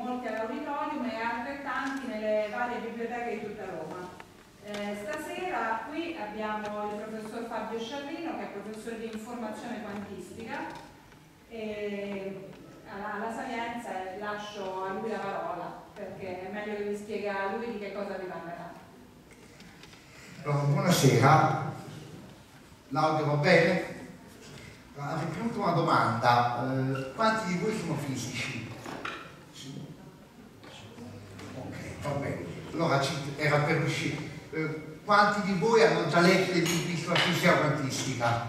molti all'auditorium e altrettanti nelle varie biblioteche di tutta Roma. Stasera qui abbiamo il professor Fabio Sciarrino, che è professore di informazione quantistica, e alla Sapienza lascio a lui la parola, perché è meglio che vi spiega lui di che cosa vi parlerà. Buonasera, l'audio va bene? Avrei avuto una domanda, quanti di voi sono fisici? Sì. Ok, va bene, allora era per uscire. Quanti di voi hanno già letto dei libri sulla fisica quantistica?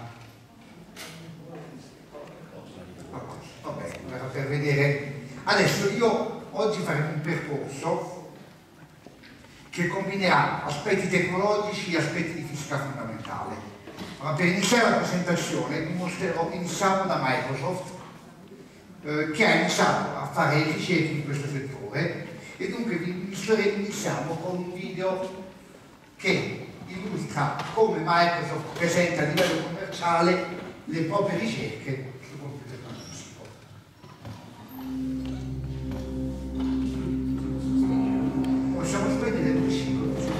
Va bene, era per vedere. Adesso io oggi faremo un percorso che combinerà aspetti tecnologici e aspetti di fisica fondamentale. Ma per iniziare la presentazione iniziamo da Microsoft, che ha iniziato a fare ricerche in questo settore, e dunque iniziamo con un video che illustra come Microsoft presenta a livello commerciale le proprie ricerche sul computer quantistico. Possiamo spegnere il ciclo.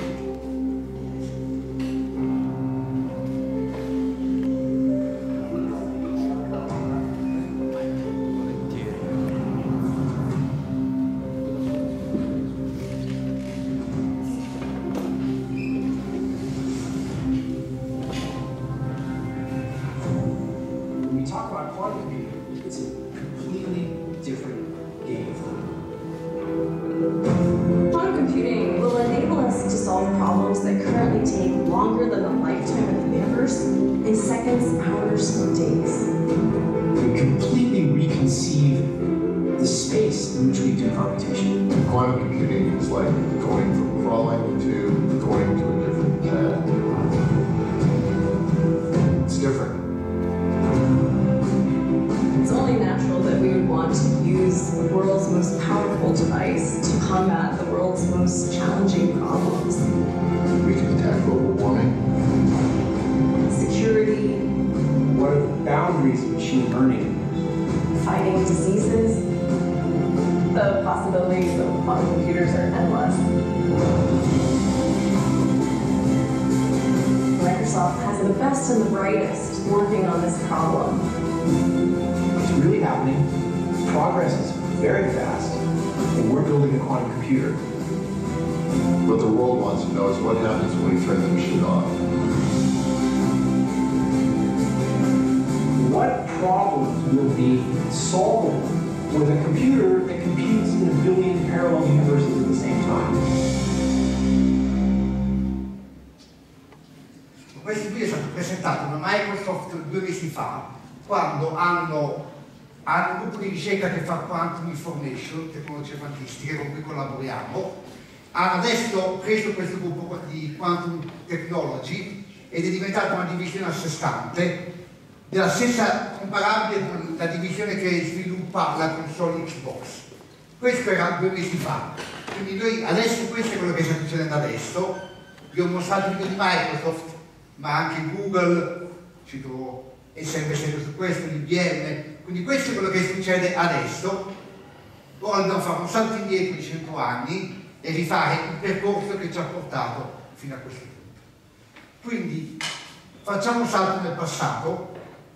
Hanno un gruppo di ricerca che fa Quantum Information, tecnologie quantistiche, con cui collaboriamo. Hanno adesso preso questo gruppo di Quantum Technology ed è diventata una divisione a sé stante, della stessa comparabile con la divisione che sviluppa la console Xbox. Questo era 2 mesi fa. Quindi noi adesso, questo è quello che sta succedendo adesso. Vi ho mostrato il video di Microsoft, ma anche Google, cito, è sempre su questo, l'IBM. Quindi questo è quello che succede adesso. Ora dobbiamo fare un salto indietro di 100 anni e rifare il percorso che ci ha portato fino a questo punto. Quindi facciamo un salto nel passato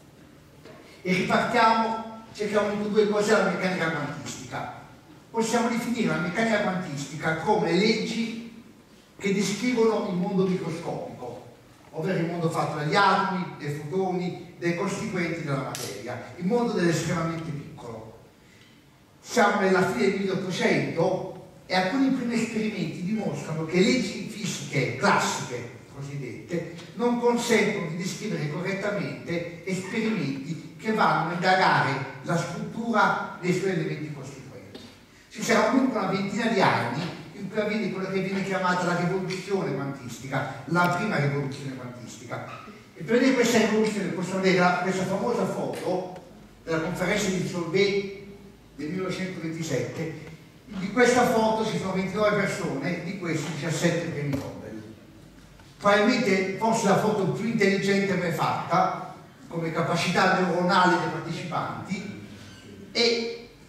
e ripartiamo, cerchiamo di due cose alla meccanica quantistica. Possiamo definire la meccanica quantistica come leggi che descrivono il mondo microscopico, ovvero il mondo fatto dagli atomi, dai fotoni, dai costituenti della materia, il mondo dell'estremamente piccolo. Siamo nella fine del 1800 e alcuni primi esperimenti dimostrano che leggi fisiche classiche, cosiddette, non consentono di descrivere correttamente esperimenti che vanno a indagare la struttura dei suoi elementi costituenti. Ci sarà comunque una ventina di anni in cui avviene quello che viene chiamata la rivoluzione quantistica, la prima rivoluzione quantistica. E per vedere questa rivoluzione possiamo vedere questa famosa foto della conferenza di Solvay del 1927. Di questa foto ci sono 29 persone, di questi 17 premi Nobel. Probabilmente forse la foto più intelligente mai fatta, come capacità neuronale dei partecipanti, e questi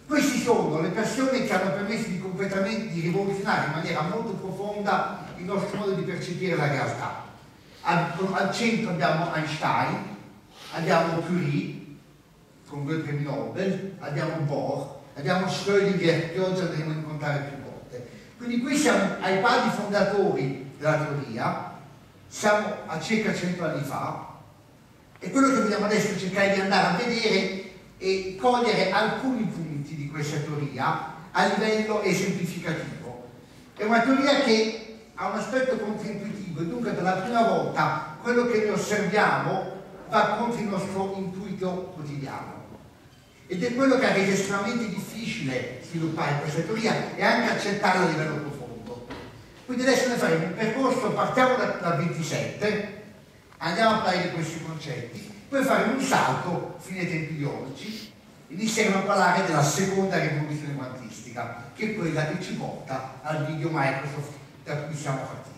sono le persone che hanno permesso di rivoluzionare in maniera molto profonda il nostro modo di percepire la realtà. Al centro abbiamo Einstein, abbiamo Curie con 2 premi Nobel, abbiamo Bohr, abbiamo Schrödinger che oggi andremo a incontrare più volte. Quindi qui siamo ai padri fondatori della teoria, siamo a circa 100 anni fa, e quello che vogliamo adesso è cercare di andare a vedere e cogliere alcuni punti di questa teoria a livello esemplificativo. È una teoria che ha un aspetto controintuitivo e dunque per la prima volta quello che noi osserviamo va contro il nostro intuito quotidiano. Ed è quello che ha reso estremamente difficile sviluppare questa teoria e anche accettarla a livello profondo. Quindi adesso ne faremo un percorso, partiamo da 27, andiamo a parlare di questi concetti, poi faremo un salto fino ai tempi di oggi, inizieremo a parlare della seconda rivoluzione quantistica, che è quella che ci porta al video Microsoft da cui siamo partiti.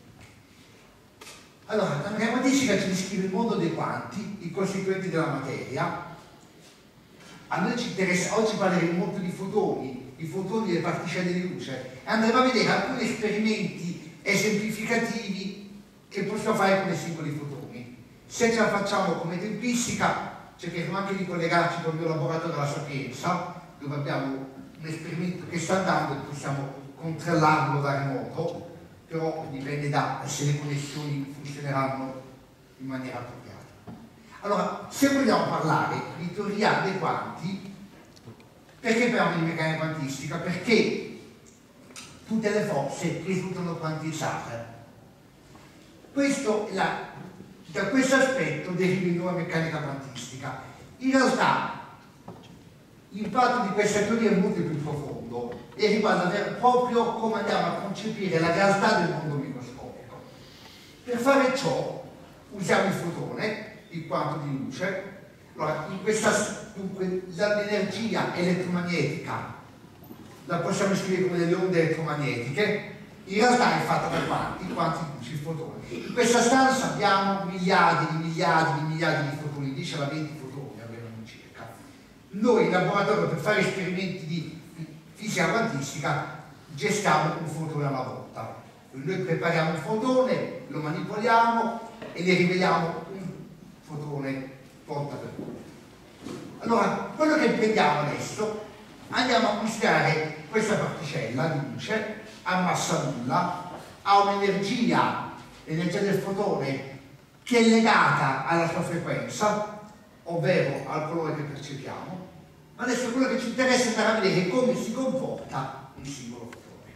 Allora, la meccanica quantistica ci descrive il mondo dei quanti, i costituenti della materia. A noi ci interessa, oggi parleremo molto di fotoni, i fotoni delle particelle di luce, e andremo a vedere alcuni esperimenti esemplificativi che possiamo fare con i singoli fotoni. Se ce la facciamo come tempistica, cercheremo anche di collegarci con il mio laboratorio della Sapienza, dove abbiamo un esperimento che sta andando e possiamo controllarlo da remoto, però dipende da se le connessioni funzioneranno in maniera appropriata. Allora, se vogliamo parlare di teoria dei quanti, perché parliamo di meccanica quantistica? Perché tutte le forze risultano quantizzate. Da questo aspetto deriva in nuova meccanica quantistica. In realtà l'impatto di questa teoria è molto più profondo e riguarda proprio come andiamo a concepire la realtà del mondo microscopico. Per fare ciò usiamo il fotone, il quanto di luce. Allora, dunque, l'energia elettromagnetica la possiamo scrivere come delle onde elettromagnetiche, in realtà è fatta da quanti di luce, il fotone. In questa stanza abbiamo miliardi di fotoni, 10 alla 20 fotoni abbiamo circa. Noi in laboratorio per fare esperimenti di fisica quantistica gestiamo un fotone alla volta. Noi prepariamo un fotone, lo manipoliamo e ne riveliamo un fotone volta per volta. Allora, quello che prendiamo adesso, andiamo a considerare questa particella di luce a massa nulla, ha un'energia, l'energia del fotone, che è legata alla sua frequenza, ovvero al colore che percepiamo. Ma adesso quello che ci interessa è andare a vedere come si comporta il singolo fotone.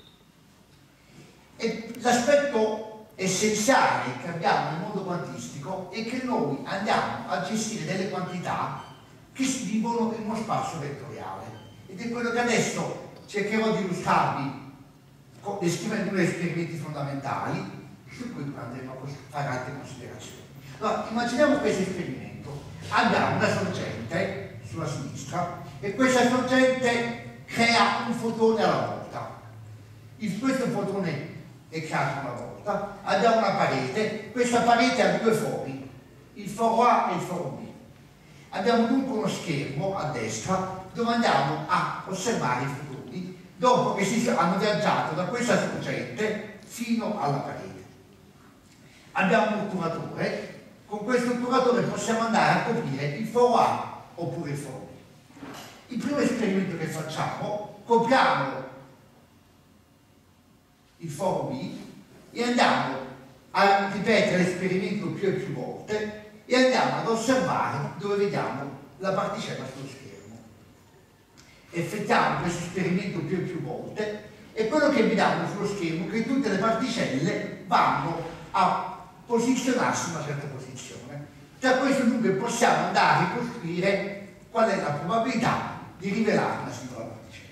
E l'aspetto essenziale che abbiamo nel mondo quantistico è che noi andiamo a gestire delle quantità che si vivono in uno spazio vettoriale. Ed è quello che adesso cercherò di illustrarvi descrivendo due esperimenti fondamentali su cui andremo a fare altre considerazioni. Allora, immaginiamo questo esperimento. Abbiamo una sorgente sulla sinistra e questa sorgente crea un fotone alla volta. Questo fotone è creato una volta. Abbiamo una parete, questa parete ha due fori, il foro A e il foro B. Abbiamo dunque uno schermo a destra dove andiamo a osservare i fotoni dopo che hanno viaggiato da questa sorgente fino alla parete. Abbiamo un otturatore, con questo otturatore possiamo andare a coprire il foro A oppure il foro B. Il primo esperimento che facciamo, copriamo il foro B e andiamo a ripetere l'esperimento più e più volte e andiamo ad osservare dove vediamo la particella sullo schermo. Effettuiamo questo esperimento più e più volte e quello che vediamo sullo schermo è che tutte le particelle vanno a posizionarsi in una certa posizione. Da questo dunque possiamo andare a ricostruire qual è la probabilità di rivelare una singola particella.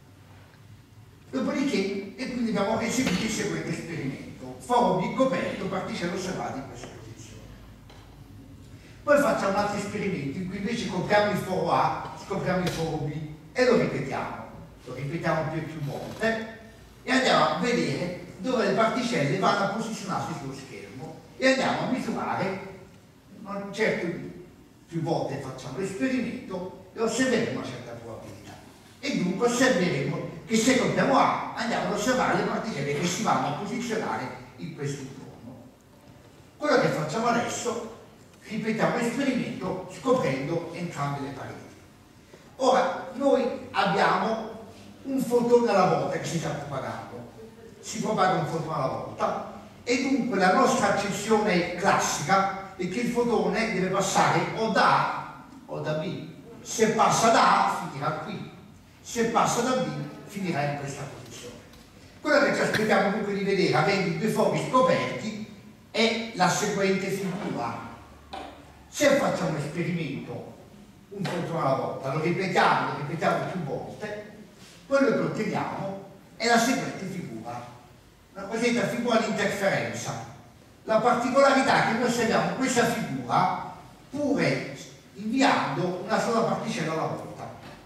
Dopodiché, e quindi abbiamo eseguito il seguente esperimento: foro B coperto, particelle osservate in questa posizione. Poi facciamo un altro esperimento in cui invece copriamo il foro A, scopriamo il foro B e lo ripetiamo più e più volte e andiamo a vedere dove le particelle vanno a posizionarsi sullo schermo e andiamo a misurare un certo più volte facciamo l'esperimento e osserveremo una certa probabilità e osserveremo che se colpiamo A andiamo ad osservare le particelle che si vanno a posizionare in questo intorno. Quello che facciamo adesso, ripetiamo l'esperimento scoprendo entrambe le pareti. Ora, noi abbiamo un fotone alla volta che si sta propagando, si propaga un fotone alla volta e dunque la nostra accezione classica è che il fotone deve passare o da A o da B. Se passa da A finirà qui, se passa da B finirà in questa posizione. Quello che ci aspettiamo dunque di vedere, avendo i due fogli scoperti, è la seguente figura. Se facciamo un esperimento, un fotone alla volta, lo ripetiamo più volte, quello che otteniamo è la seguente figura, una cosiddetta figura di interferenza. La particolarità è che noi osserviamo questa figura pure inviando una sola particella alla volta.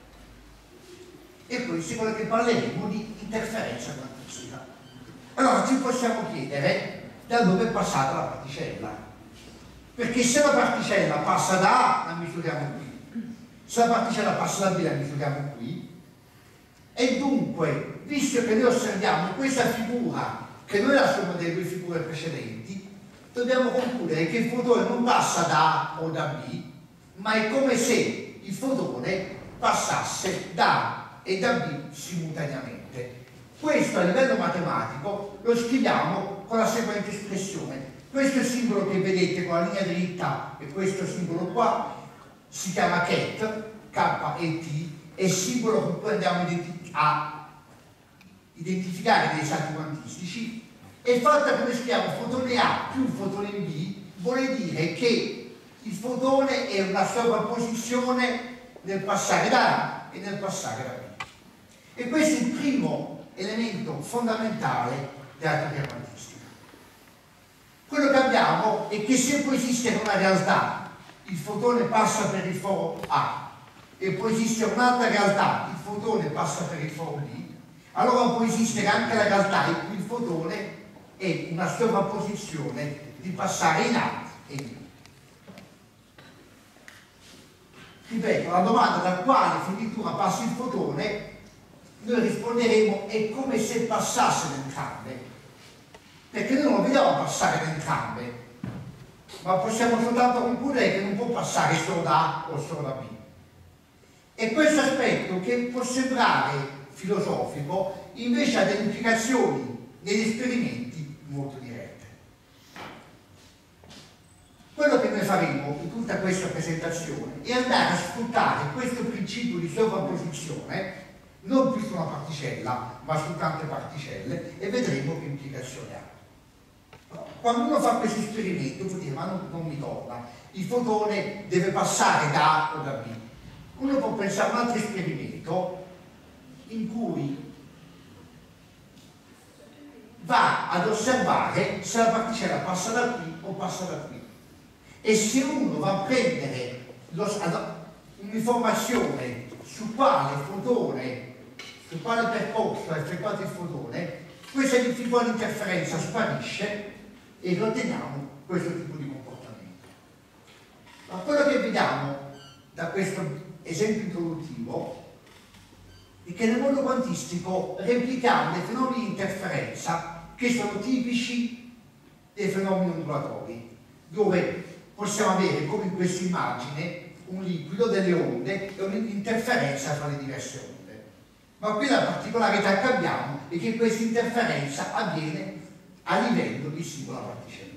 E questo è quello che parleremo di interferenza quantistica. Allora ci possiamo chiedere da dove è passata la particella, perché se la particella passa da A la misuriamo qui, se la particella passa da B la misuriamo qui, e dunque, visto che noi osserviamo questa figura, che non è la somma delle due figure precedenti, dobbiamo concludere che il fotone non passa da A o da B, ma è come se il fotone passasse da A e da B simultaneamente. Questo a livello matematico lo scriviamo con la seguente espressione. Questo simbolo che vedete con la linea dritta e questo simbolo qua si chiama ket, K e T, è il simbolo con cui andiamo a identificare dei salti quantistici, e il fatto che noi scriviamo fotone A più fotone B vuol dire che il fotone è una sovrapposizione nel passare da A e nel passare da B. E questo è il primo elemento fondamentale della teoria quantistica. Quello che abbiamo è che se può esistere una realtà, il fotone passa per il foro A, e può esistere un'altra realtà, il fotone passa per il foro B, allora può esistere anche la realtà in cui il fotone è una sovrapposizione di passare in A e B. Ripeto, la domanda da quale finitura passa il fotone, noi risponderemo è come se passasse da entrambe, perché noi non lo vediamo passare da entrambe, ma possiamo soltanto concludere che non può passare solo da A o solo da B. E questo aspetto, che può sembrare filosofico, invece ha delle implicazioni negli esperimenti molto dirette. Quello che noi faremo in tutta questa presentazione è andare a sfruttare questo principio di sovrapposizione non più su una particella, ma su tante particelle, e vedremo che implicazioni ha. Quando uno fa questo esperimento può dire ma non mi torna, il fotone deve passare da A o da B. Uno può pensare a un altro esperimento in cui va ad osservare se la particella passa da qui o passa da qui, e se uno va a prendere un'informazione su quale percorso ha effettuato il fotone, questa figura di interferenza sparisce e otteniamo questo tipo di comportamento. Ma quello che vediamo da questo esempio introduttivo è che nel mondo quantistico replichiamo dei fenomeni di interferenza che sono tipici dei fenomeni ondulatori, dove possiamo avere, come in questa immagine, un liquido, delle onde e un'interferenza tra le diverse onde. Ma qui la particolarità che abbiamo è che questa interferenza avviene a livello di singola particella.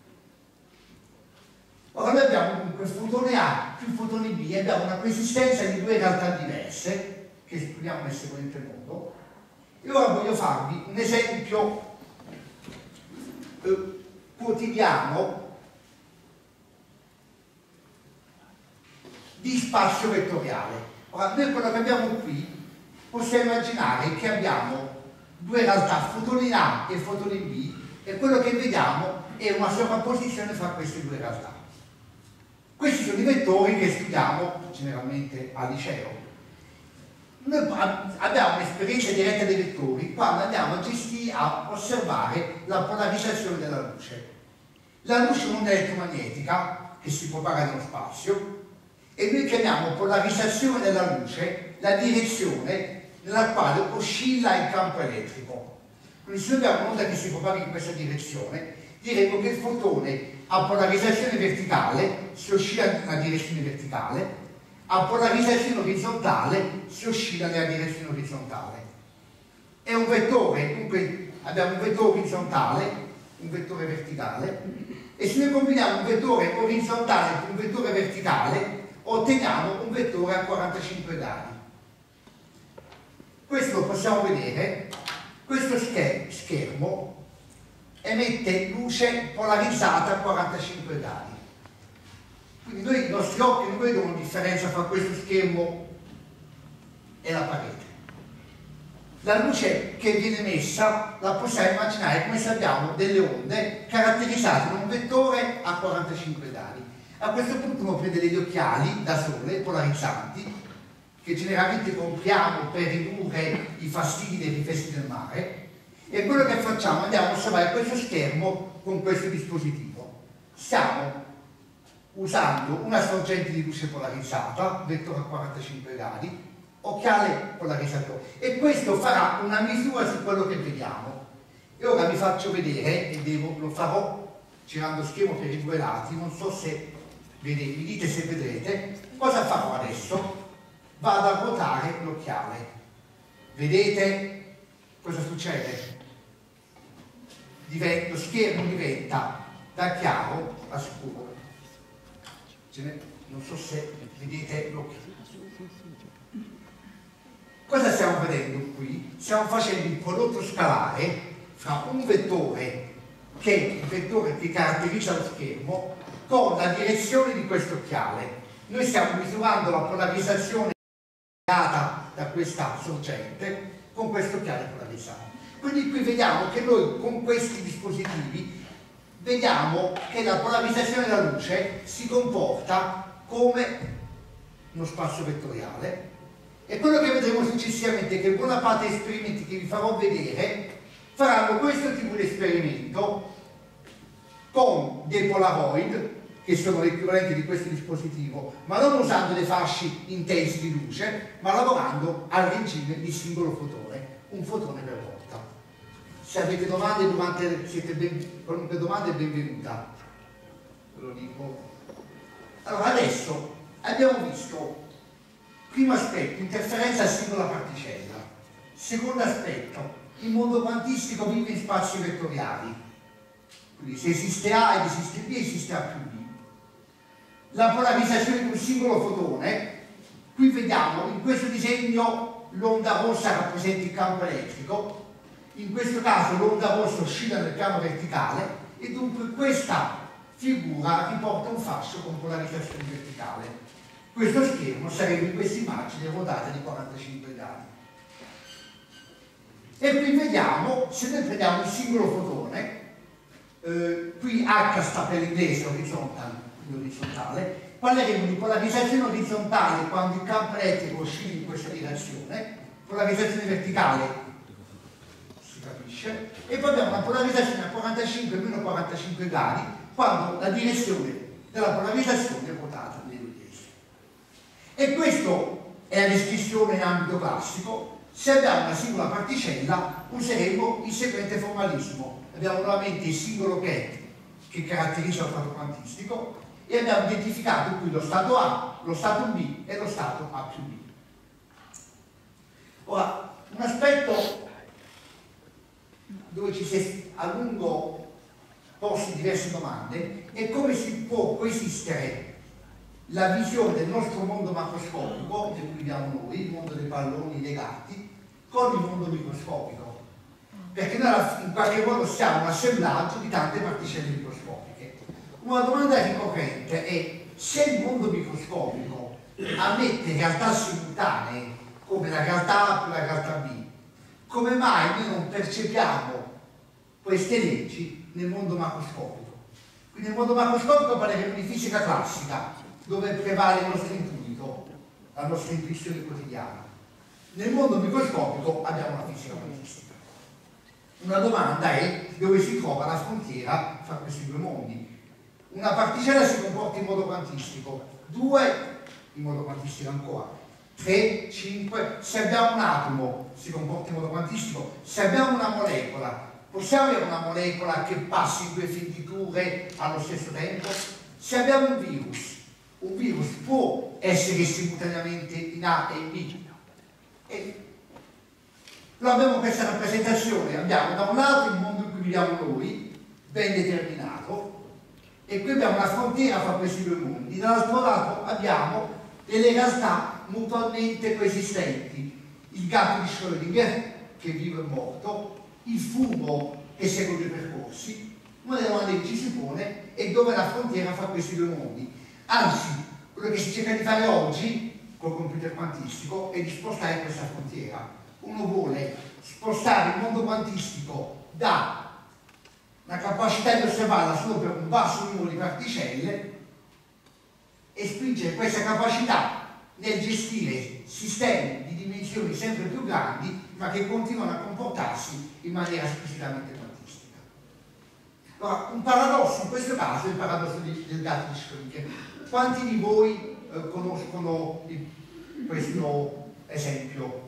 Ora noi abbiamo dunque fotone A più fotone B e abbiamo una coesistenza di due realtà diverse che esprimiamo nel seguente modo. E ora voglio farvi un esempio quotidiano di spazio vettoriale. Ora noi quello che abbiamo qui possiamo immaginare che abbiamo due realtà, fotone in A e fotone in B, e quello che vediamo è una sovrapposizione fra queste due realtà. Questi sono i vettori che studiamo generalmente al liceo. Noi abbiamo un'esperienza diretta dei vettori quando andiamo a osservare la polarizzazione della luce. La luce è un'onda elettromagnetica che si propaga nello spazio, e noi chiamiamo polarizzazione della luce la direzione nella quale oscilla il campo elettrico. Quindi se noi abbiamo un'onda che si propaga in questa direzione, diremo che il fotone a polarizzazione verticale si oscilla nella direzione verticale, a polarizzazione orizzontale si oscilla nella direzione orizzontale. È un vettore, dunque abbiamo un vettore orizzontale, un vettore verticale, e se noi combiniamo un vettore orizzontale con un vettore verticale otteniamo un vettore a 45 gradi. Questo lo possiamo vedere. Questo schermo emette luce polarizzata a 45 gradi. Quindi noi, i nostri occhi non vedono differenza tra questo schermo e la parete. La luce che viene emessa la possiamo immaginare come se abbiamo delle onde caratterizzate da un vettore a 45 gradi. A questo punto uno prende degli occhiali da sole polarizzanti che generalmente compriamo per ridurre i fastidi dei riflessi del mare, e quello che facciamo, andiamo a osservare questo schermo con questo dispositivo. Stiamo usando una sorgente di luce polarizzata, vettore a 45 gradi, occhiale polarizzatore, e questo farà una misura su quello che vediamo. E ora vi faccio vedere, e lo farò girando schermo per i due lati, non so se vedete, mi dite se vedrete. Cosa farò adesso? Vado a ruotare l'occhiale. Vedete cosa succede? Lo schermo diventa da chiaro a scuro. Non so se vedete l'occhiale. Cosa stiamo vedendo qui? Stiamo facendo il prodotto scalare fra un vettore che è il vettore che caratterizza lo schermo con la direzione di questo occhiale. Noi stiamo misurando la polarizzazione data da questa sorgente con questo occhiale polarizzato. Quindi qui vediamo che noi con questi dispositivi vediamo che la polarizzazione della luce si comporta come uno spazio vettoriale, e quello che vedremo successivamente è che buona parte degli esperimenti che vi farò vedere faranno questo tipo di esperimento con dei Polaroid, che sono l'equivalente di questo dispositivo, ma non usando dei fasci intensi di luce, ma lavorando al regime di singolo fotone, un fotone per volta. Se avete domande qualunque domanda è benvenuta, ve lo dico. Allora, adesso abbiamo visto, primo aspetto, interferenza a singola particella. Secondo aspetto, il mondo quantistico vive in spazi vettoriali. Quindi se esiste A ed esiste B, esiste A più B. La polarizzazione di un singolo fotone, qui vediamo in questo disegno l'onda rossa rappresenta il campo elettrico, in questo caso l'onda rossa oscilla nel piano verticale, e dunque questa figura riporta un fascio con polarizzazione verticale. Questo schermo sarebbe in questa immagine ruotata di 45 gradi. E qui vediamo, se noi prendiamo un singolo fotone, qui H sta per l'inglese orizzontale, parleremo di polarizzazione orizzontale quando il campo elettrico oscilla in questa direzione, polarizzazione verticale, si capisce, e poi abbiamo una polarizzazione a 45 meno 45 gradi quando la direzione della polarizzazione è ruotata nel medesimo. E questo è la descrizione in ambito classico. Se abbiamo una singola particella useremo il seguente formalismo. Abbiamo nuovamente il singolo che caratterizza lo stato quantistico, e abbiamo identificato qui lo stato A, lo stato B e lo stato A più B. Ora, un aspetto dove ci si è a lungo posti diverse domande è come si può coesistere la visione del nostro mondo macroscopico, che viviamo noi, il mondo dei palloni legati, con il mondo microscopico. Perché noi in qualche modo siamo un assemblaggio di tante particelle microscopiche. Una domanda ricorrente è: se il mondo microscopico ammette realtà simultanee come la realtà A più la realtà B, come mai noi non percepiamo queste leggi nel mondo macroscopico? Quindi nel mondo macroscopico parleremo di fisica classica, dove prevale il nostro intuito, la nostra intuizione quotidiana. Nel mondo microscopico abbiamo la fisica quantistica. Una domanda è: dove si trova la frontiera fra questi due mondi? Una particella si comporta in modo quantistico, 2 in modo quantistico ancora, 3, 5, se abbiamo un atomo si comporta in modo quantistico, se abbiamo una molecola, possiamo avere una molecola che passi in due fenditure allo stesso tempo? Se abbiamo un virus può essere simultaneamente in A e in B. E noi abbiamo questa rappresentazione, abbiamo da un lato il mondo in cui viviamo noi, ben determinato, e qui abbiamo una frontiera fra questi due mondi, dall'altro lato abbiamo delle realtà mutualmente coesistenti, il gatto di Schrödinger che vive e morto, il fumo che segue due percorsi. Una delle domande che ci si pone è dove è la frontiera fra questi due mondi. Anzi, quello che si cerca di fare oggi col computer quantistico è di spostare questa frontiera. Uno vuole spostare il mondo quantistico da la capacità di osservarla solo per un basso numero di particelle e spingere questa capacità nel gestire sistemi di dimensioni sempre più grandi, ma che continuano a comportarsi in maniera squisitamente quantistica. Allora, un paradosso in questo caso è il paradosso del gatto di Schrödinger. Quanti di voi conoscono questo esempio?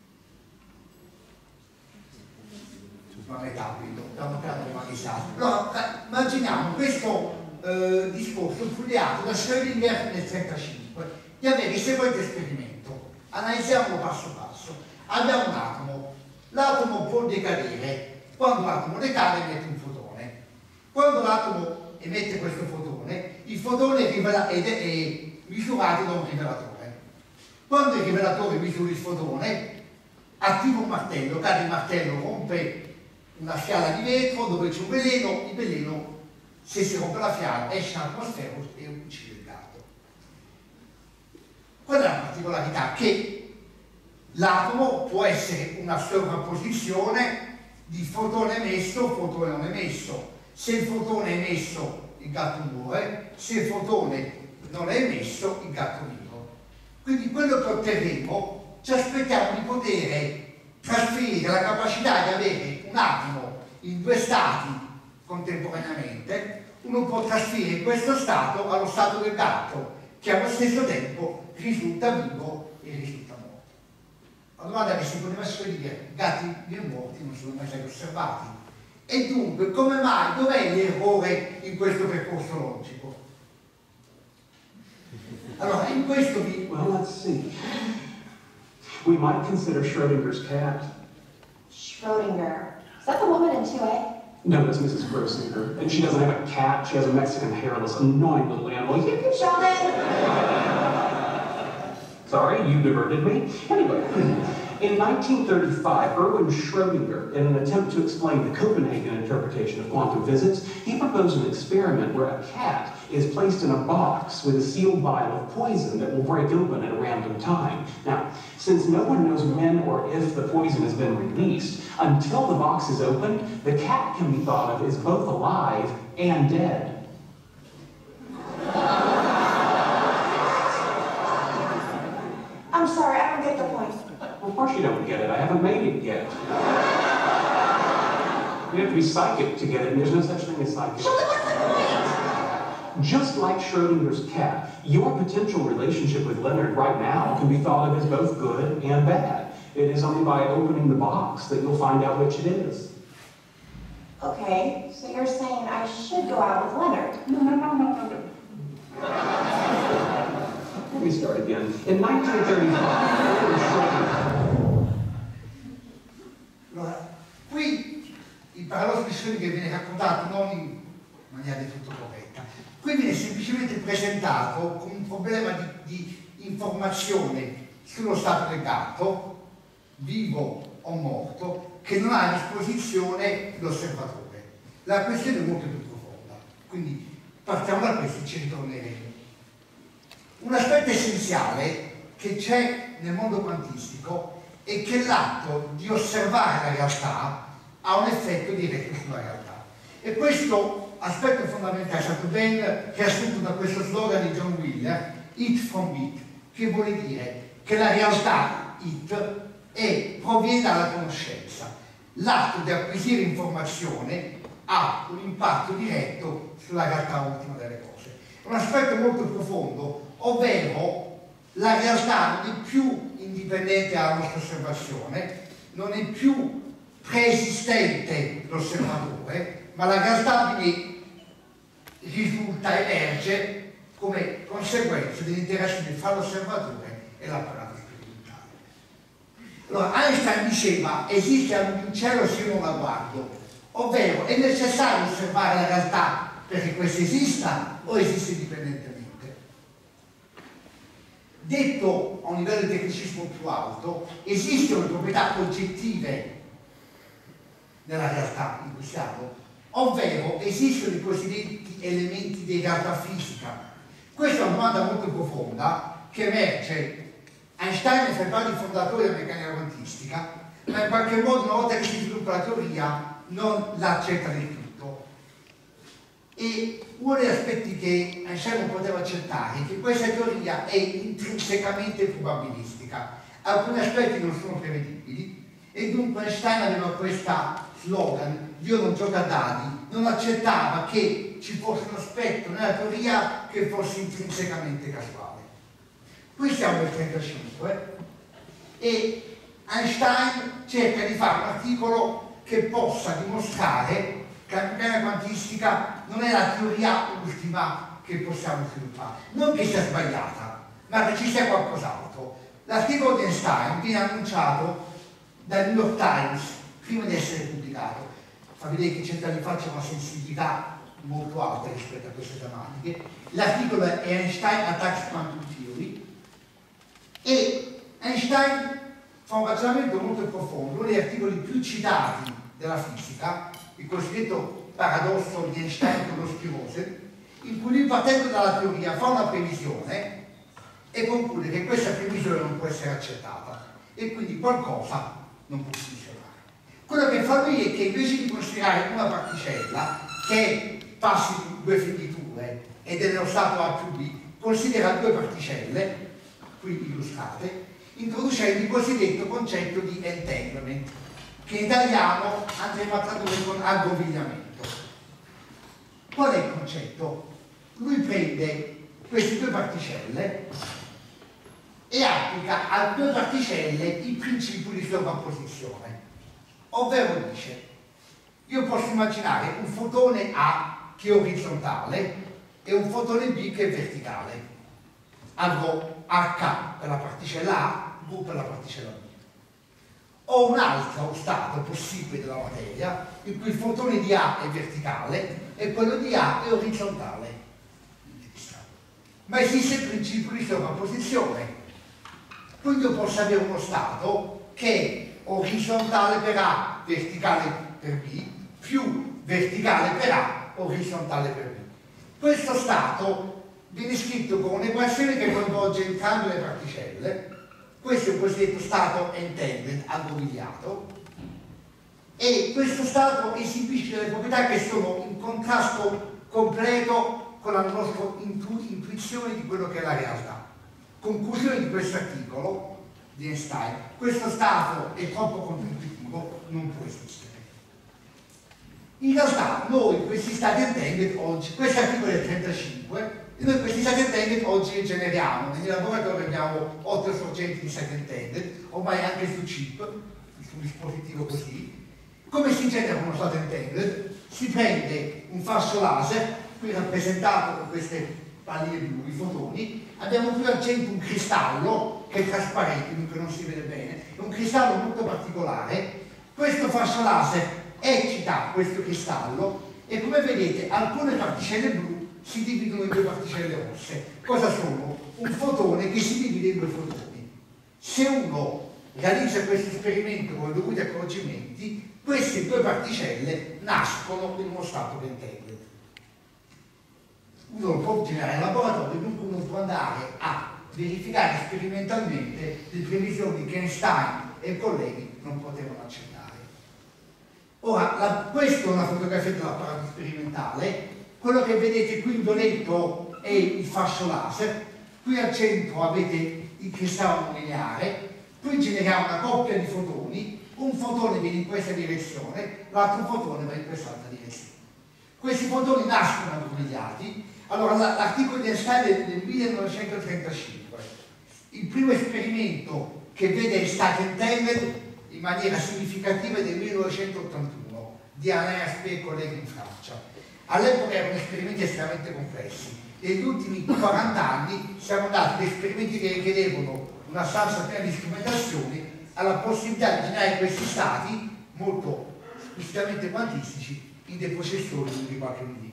La metà, quindi abbiamo creato le manistate. Allora, immaginiamo questo discorso fu ideato da Schrödinger nel 1935 di avere il seguente esperimento. Analizziamolo passo passo. Abbiamo un atomo, l'atomo può decadere, quando l'atomo decade emette un fotone. Quando l'atomo emette questo fotone, il fotone è misurato da un rivelatore. Quando il rivelatore misura il fotone, attiva un martello, cade il martello, rompe una fiala di vetro dove c'è un veleno, il veleno, se si rompe la fiala, esce in atmosfera e uccide il gatto. Qual è la particolarità? Che l'atomo può essere una sovrapposizione di fotone emesso, fotone non emesso. Se il fotone è emesso, il gatto muore, se il fotone non è emesso, il gatto vive. Quindi quello che otterremo, ci aspettiamo di poter trasferire la capacità di avere un atomo in due stati contemporaneamente. Uno può trasferire questo stato allo stato del gatto, che allo stesso tempo risulta vivo e risulta morto. La domanda che si poteva dire: i gatti vivi e morti non sono mai stati osservati, e dunque come mai, dov'è l'errore in questo percorso logico? Allora, in questo vi... Well, let's see. We might consider Schrödinger's cat. Schrödinger. Is that the woman in 2A? No, that's Mrs. Grosinger. And she doesn't have a cat, she has a Mexican hairless, annoying little animal. Sheldon! Sorry, you diverted me. Anyway, in 1935, Erwin Schrödinger, in an attempt to explain the Copenhagen interpretation of quantum physics, he proposed an experiment where a cat is placed in a box with a sealed vial of poison that will break open at a random time. Now, since no one knows when or if the poison has been released, until the box is opened, the cat can be thought of as both alive and dead. I'm sorry, I don't get the point. Well, of course you don't get it. I haven't made it yet. You have to be psychic to get it, and there's no such thing as psychic. Sheldon, what's the point? Just like Schrödinger's cat, your potential relationship with Leonard right now can be thought of as both good and bad. It is only by opening the box that you'll find out which it is. Okay, so you're saying I should go out with Leonard? No. Let me start again. In 1935, Allora, qui il paradosso di Schrödinger viene raccontato non in maniera del tutto corretta. Qui viene semplicemente presentato come un problema di informazione sullo stato del gatto, vivo o morto, che non ha a disposizione l'osservatore. La questione è molto più profonda, quindi partiamo da questo e ci ritorneremo. Un aspetto essenziale che c'è nel mondo quantistico è che l'atto di osservare la realtà ha un effetto diretto sulla realtà. E questo aspetto fondamentale è stato ben riassunto da questo slogan di John Wheeler, it from it, che vuole dire che la realtà, it, proviene dalla conoscenza. L'atto di acquisire informazione ha un impatto diretto sulla realtà ultima delle cose. Un aspetto molto profondo, ovvero la realtà non è più indipendente dalla nostra osservazione, non è più preesistente l'osservatore, ma la realtà risulta, emerge come conseguenza dell'interazione fra l'osservatore e l'apparato sperimentale. Allora Einstein diceva: esiste anche un cielo se io non la guardo, ovvero è necessario osservare la realtà perché questa esista o esiste indipendentemente. Detto a un livello di tecnicismo più alto, esistono proprietà oggettive nella realtà in cui siamo, ovvero esistono i cosiddetti elementi di realtà fisica. Questa è una domanda molto profonda che emerge. Einstein è fra i fondatori della meccanica quantistica, ma in qualche modo una volta che si sviluppa la teoria non l'accetta del tutto. E uno degli aspetti che Einstein non poteva accettare è che questa teoria è intrinsecamente probabilistica. Alcuni aspetti non sono prevedibili e dunque Einstein aveva questa slogan: Dio non gioca a dadi, non accettava che ci fosse un aspetto nella teoria che fosse intrinsecamente casuale. Qui siamo nel 1935 e Einstein cerca di fare un articolo che possa dimostrare che la meccanica quantistica non è la teoria ultima che possiamo sviluppare, non che sia sbagliata, ma che ci sia qualcos'altro. L'articolo di Einstein viene annunciato dal New York Times prima di essere pubblicato. Fa vedere che cent'anni fa c'è una sensibilità molto alta rispetto a queste tematiche. L'articolo è Einstein Attacks Quantum Theory e Einstein fa un ragionamento molto profondo, uno degli articoli più citati della fisica, il cosiddetto paradosso di Einstein con lo Spirose, in cui lui, partendo dalla teoria, fa una previsione e conclude che questa previsione non può essere accettata e quindi qualcosa non può funzionare. Quello che fa lui è che invece di considerare una particella che passi due finiture ed è nello stato A più B, considera due particelle, qui illustrate, introducendo il cosiddetto concetto di entanglement, che in italiano andremo a tradurre con aggrovigliamento. Qual è il concetto? Lui prende queste due particelle e applica a due particelle il principio di sovrapposizione, ovvero dice: io posso immaginare un fotone A che è orizzontale e un fotone B che è verticale. Avrò H per la particella A, V per la particella B. Ho un altro stato possibile della materia in cui il fotone di A è verticale e quello di A è orizzontale. Ma esiste il principio di sovrapposizione. Quindi io posso avere uno stato che è orizzontale per A, verticale per B, più verticale per A, orizzontale per B. Questo stato viene scritto con un'equazione che coinvolge entrambe le particelle. Questo è il cosiddetto stato entanglement, aggrovigliato, e questo stato esibisce delle proprietà che sono in contrasto completo con la nostra intuizione di quello che è la realtà. Conclusione di questo articolo di Einstein: questo stato è troppo controintuitivo, non può esistere. In realtà noi questi stati entanglement oggi, questo articolo è del 35, e noi questi stati entanglement oggi li generiamo. Nel laboratorio abbiamo 8 sorgenti di stati entanglement, ormai anche su chip, su un dispositivo così. Come si genera uno stato entanglement? Si prende un falso laser, qui rappresentato con queste palline blu, i fotoni, abbiamo qui al centro un cristallo che è trasparente, dunque non si vede bene, è un cristallo molto particolare. Questo falso laser eccita questo cristallo e, come vedete, alcune particelle blu si dividono in due particelle rosse. Cosa sono? Un fotone che si divide in due fotoni. Se uno realizza questo esperimento con i dovuti accorgimenti, queste due particelle nascono in uno stato di entanglement. Uno lo può generare in laboratorio, dunque uno può andare a verificare sperimentalmente le previsioni che Einstein e i colleghi non potevano accettare. Ora, questa è una fotografia dell'apparato sperimentale. Quello che vedete qui in violetto è il fascio laser, qui al centro avete il cristallo lineare, qui generiamo una coppia di fotoni, un fotone viene in questa direzione, l'altro fotone va in quest'altra direzione. Questi fotoni nascono aggrovigliati. Allora, l'articolo di Einstein è del 1935. Il primo esperimento che vede Staten in maniera significativa è del 1981 di Alain Aspect e colleghi in Francia. All'epoca erano esperimenti estremamente complessi. Negli ultimi 40 anni siamo andati da esperimenti che richiedevano una stanza piena di strumentazioni alla possibilità di generare questi stati molto esplicitamente quantistici in dei processori di qualche millimetro.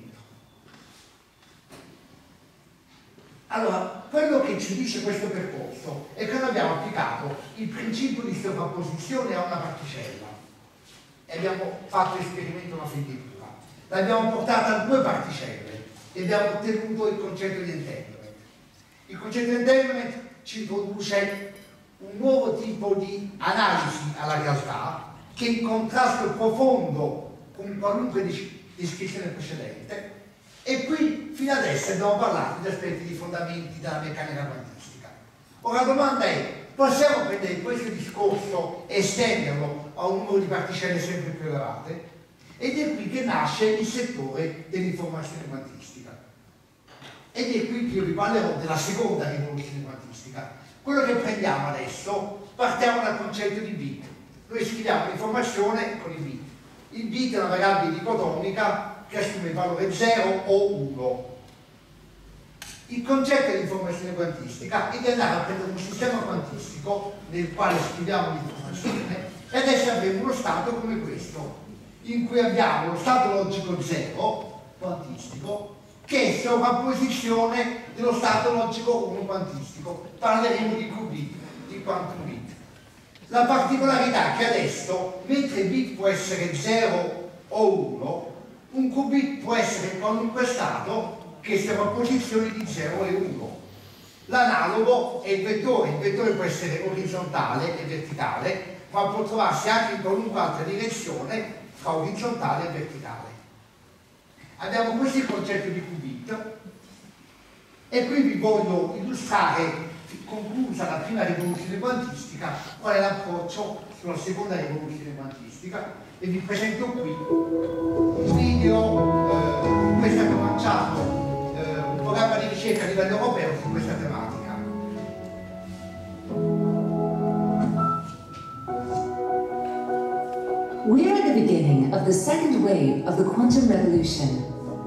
Allora, quello che ci dice questo percorso è che noi abbiamo applicato il principio di sovrapposizione a una particella e abbiamo fatto esperimento una fenditura. L'abbiamo portata a 2 particelle e abbiamo ottenuto il concetto di entanglement. Il concetto di entanglement ci introduce un nuovo tipo di analisi alla realtà che è in contrasto profondo con qualunque descrizione precedente. E qui fino adesso abbiamo parlato di aspetti di fondamenti della meccanica quantistica. Ora la domanda è, possiamo prendere questo discorso e estenderlo a un numero di particelle sempre più elevate? Ed è qui che nasce il settore dell'informazione quantistica. Ed è qui che io vi parlerò della seconda rivoluzione quantistica. Quello che prendiamo adesso, partiamo dal concetto di bit. Noi scriviamo l'informazione con i bit. Il bit è una variabile dicotomica che assume il valore 0 o 1. Il concetto dell'informazione quantistica è di andare a prendere un sistema quantistico nel quale scriviamo l'informazione e adesso avremo uno stato come questo, in cui abbiamo lo stato logico 0 quantistico che è sovrapposizione dello stato logico 1 quantistico. Parleremo di qubit, di quantum bit. La particolarità è che adesso, mentre il bit può essere 0 o 1, un qubit può essere in qualunque stato che è sovrapposizione di 0 e 1. L'analogo è il vettore può essere orizzontale e verticale, ma può trovarsi anche in qualunque altra direzione fra orizzontale e verticale. Abbiamo questo il concetto di qubit e qui vi voglio illustrare, conclusa la prima rivoluzione quantistica, qual è l'approccio sulla seconda rivoluzione quantistica e vi presento qui un video in cui è stato lanciato un programma di ricerca a livello europeo su questa tematica. We're at the beginning of the second wave of the quantum revolution.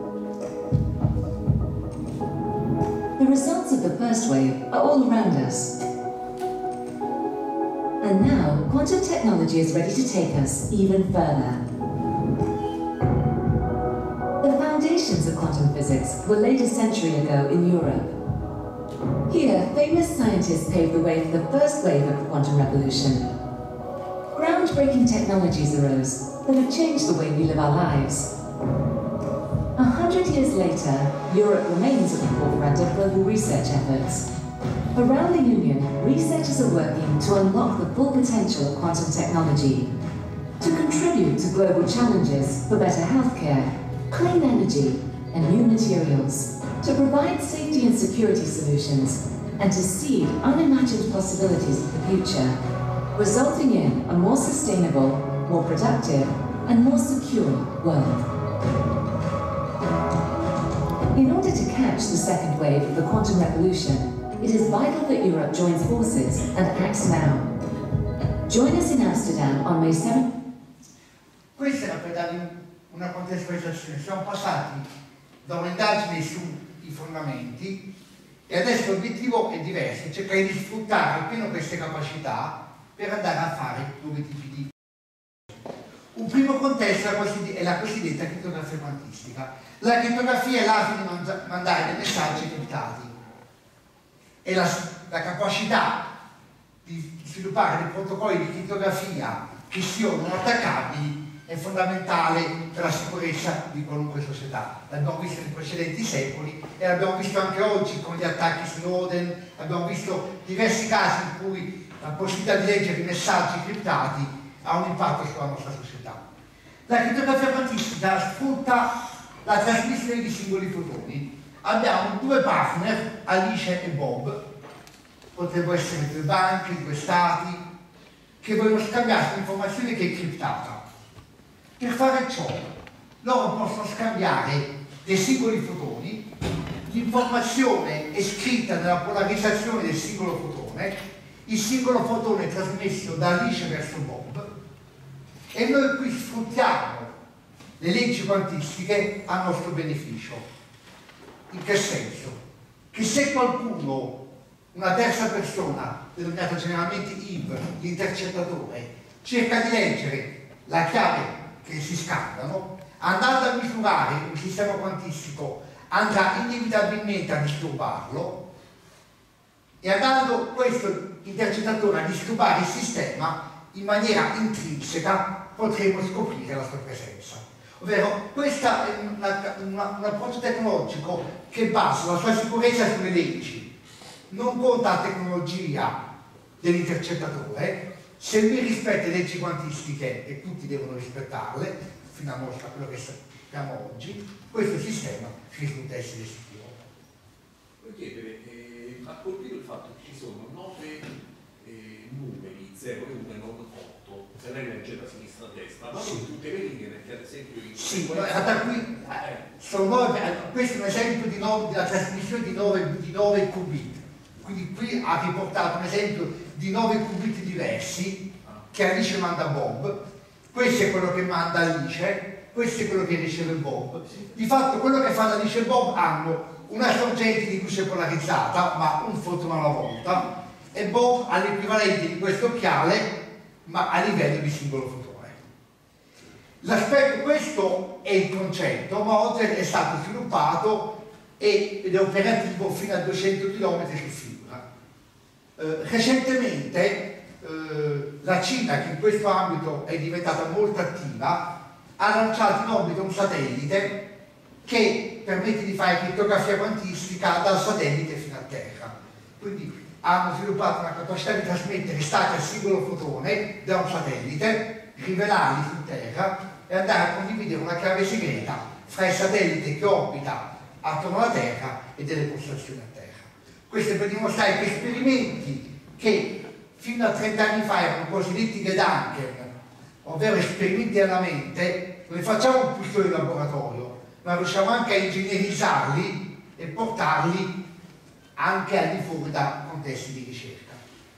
The results of the first wave are all around us. And now, quantum technology is ready to take us even further. The foundations of quantum physics were laid a century ago in Europe. Here, famous scientists paved the way for the first wave of the quantum revolution. Groundbreaking technologies arose that have changed the way we live our lives. 100 years later, Europe remains at the forefront of global research efforts. Around the Union, researchers are working to unlock the full potential of quantum technology, to contribute to global challenges for better healthcare, clean energy, and new materials, to provide safety and security solutions, and to seed unimagined possibilities of the future, resulting in a more sustainable, more productive, and more secure world. In order to catch the second wave of the quantum revolution, it is vital that Europe joins forces and acts now. Join us in Amsterdam on May 7th. Questa era per darvi una contestualizzazione. Siamo passati da un'indagine sui fondamenti e adesso l'obiettivo è diverso, cercare di sfruttare appieno queste capacità per andare a fare nuovi tipi di... Un primo contesto è la cosiddetta crittografia quantistica. La crittografia è l'arte di mandare dei messaggi criptati. È la capacità di sviluppare dei protocolli di crittografia che siano non attaccabili è fondamentale per la sicurezza di qualunque società. L'abbiamo visto nei precedenti secoli e l'abbiamo visto anche oggi con gli attacchi Snowden, abbiamo visto diversi casi in cui la possibilità di leggere i messaggi criptati ha un impatto sulla nostra società. La crittografia quantistica sfrutta la trasmissione di singoli fotoni. Abbiamo 2 partner, Alice e Bob, potrebbero essere 2 banche, 2 stati, che vogliono scambiarsi un'informazione che è criptata. Per fare ciò, loro possono scambiare dei singoli fotoni, l'informazione è scritta nella polarizzazione del singolo fotone fotone, il singolo fotone è trasmesso da Alice verso Bob, e noi qui sfruttiamo le leggi quantistiche a nostro beneficio. In che senso? Che se qualcuno, una terza persona, denominata generalmente Eve, l'intercettatore, cerca di leggere la chiave che si scambiano, andando a misurare un sistema quantistico andrà inevitabilmente a disturbarlo, e andando questo intercettatore a disturbare il sistema in maniera intrinseca potremo scoprire la sua presenza. Ovvero, questo è un approccio tecnologico che basa la sua sicurezza sulle leggi, non conta la tecnologia dell'intercettatore. Se lui rispetta le leggi quantistiche, e tutti devono rispettarle, fino a quello che sappiamo oggi, questo sistema risulta essere sicuro. Voglio chiedere, ha colpito il fatto che ci sono 9 numeri, 0 e 1 e non 8, se lei legge da sinistra a destra, ma sono tutte le linee, perché ad esempio in sì, da qui sono 9, questo è un esempio della trasmissione di 9 qubit. Quindi qui ha riportato un esempio di 9 qubit diversi che Alice manda a Bob. Questo è quello che manda Alice, questo è quello che riceve Bob. Di fatto quello che fanno Alice e Bob hanno una sorgente di luce polarizzata, ma un fotone alla volta, e Bob ha l'equivalente di questo occhiale, ma a livello di singolo fotone. L'aspetto, questo è il concetto, ma oggi è stato sviluppato ed è operativo fino a 200 km su fibra. Recentemente la Cina, che in questo ambito è diventata molto attiva, ha lanciato in orbita un satellite che permette di fare crittografia quantistica dal satellite fino a terra. Quindi hanno sviluppato una capacità di trasmettere stati al singolo fotone da un satellite, rivelarli su terra e andare a condividere una chiave segreta fra il satellite che orbita attorno alla Terra e delle postazioni a terra. Questo è per dimostrare che esperimenti che fino a 30 anni fa erano cosiddetti Gedanken, ovvero esperimenti alla mente, non li facciamo più solo in laboratorio, ma riusciamo anche a ingegnerizzarli e portarli anche al di fuori da contesti di ricerca.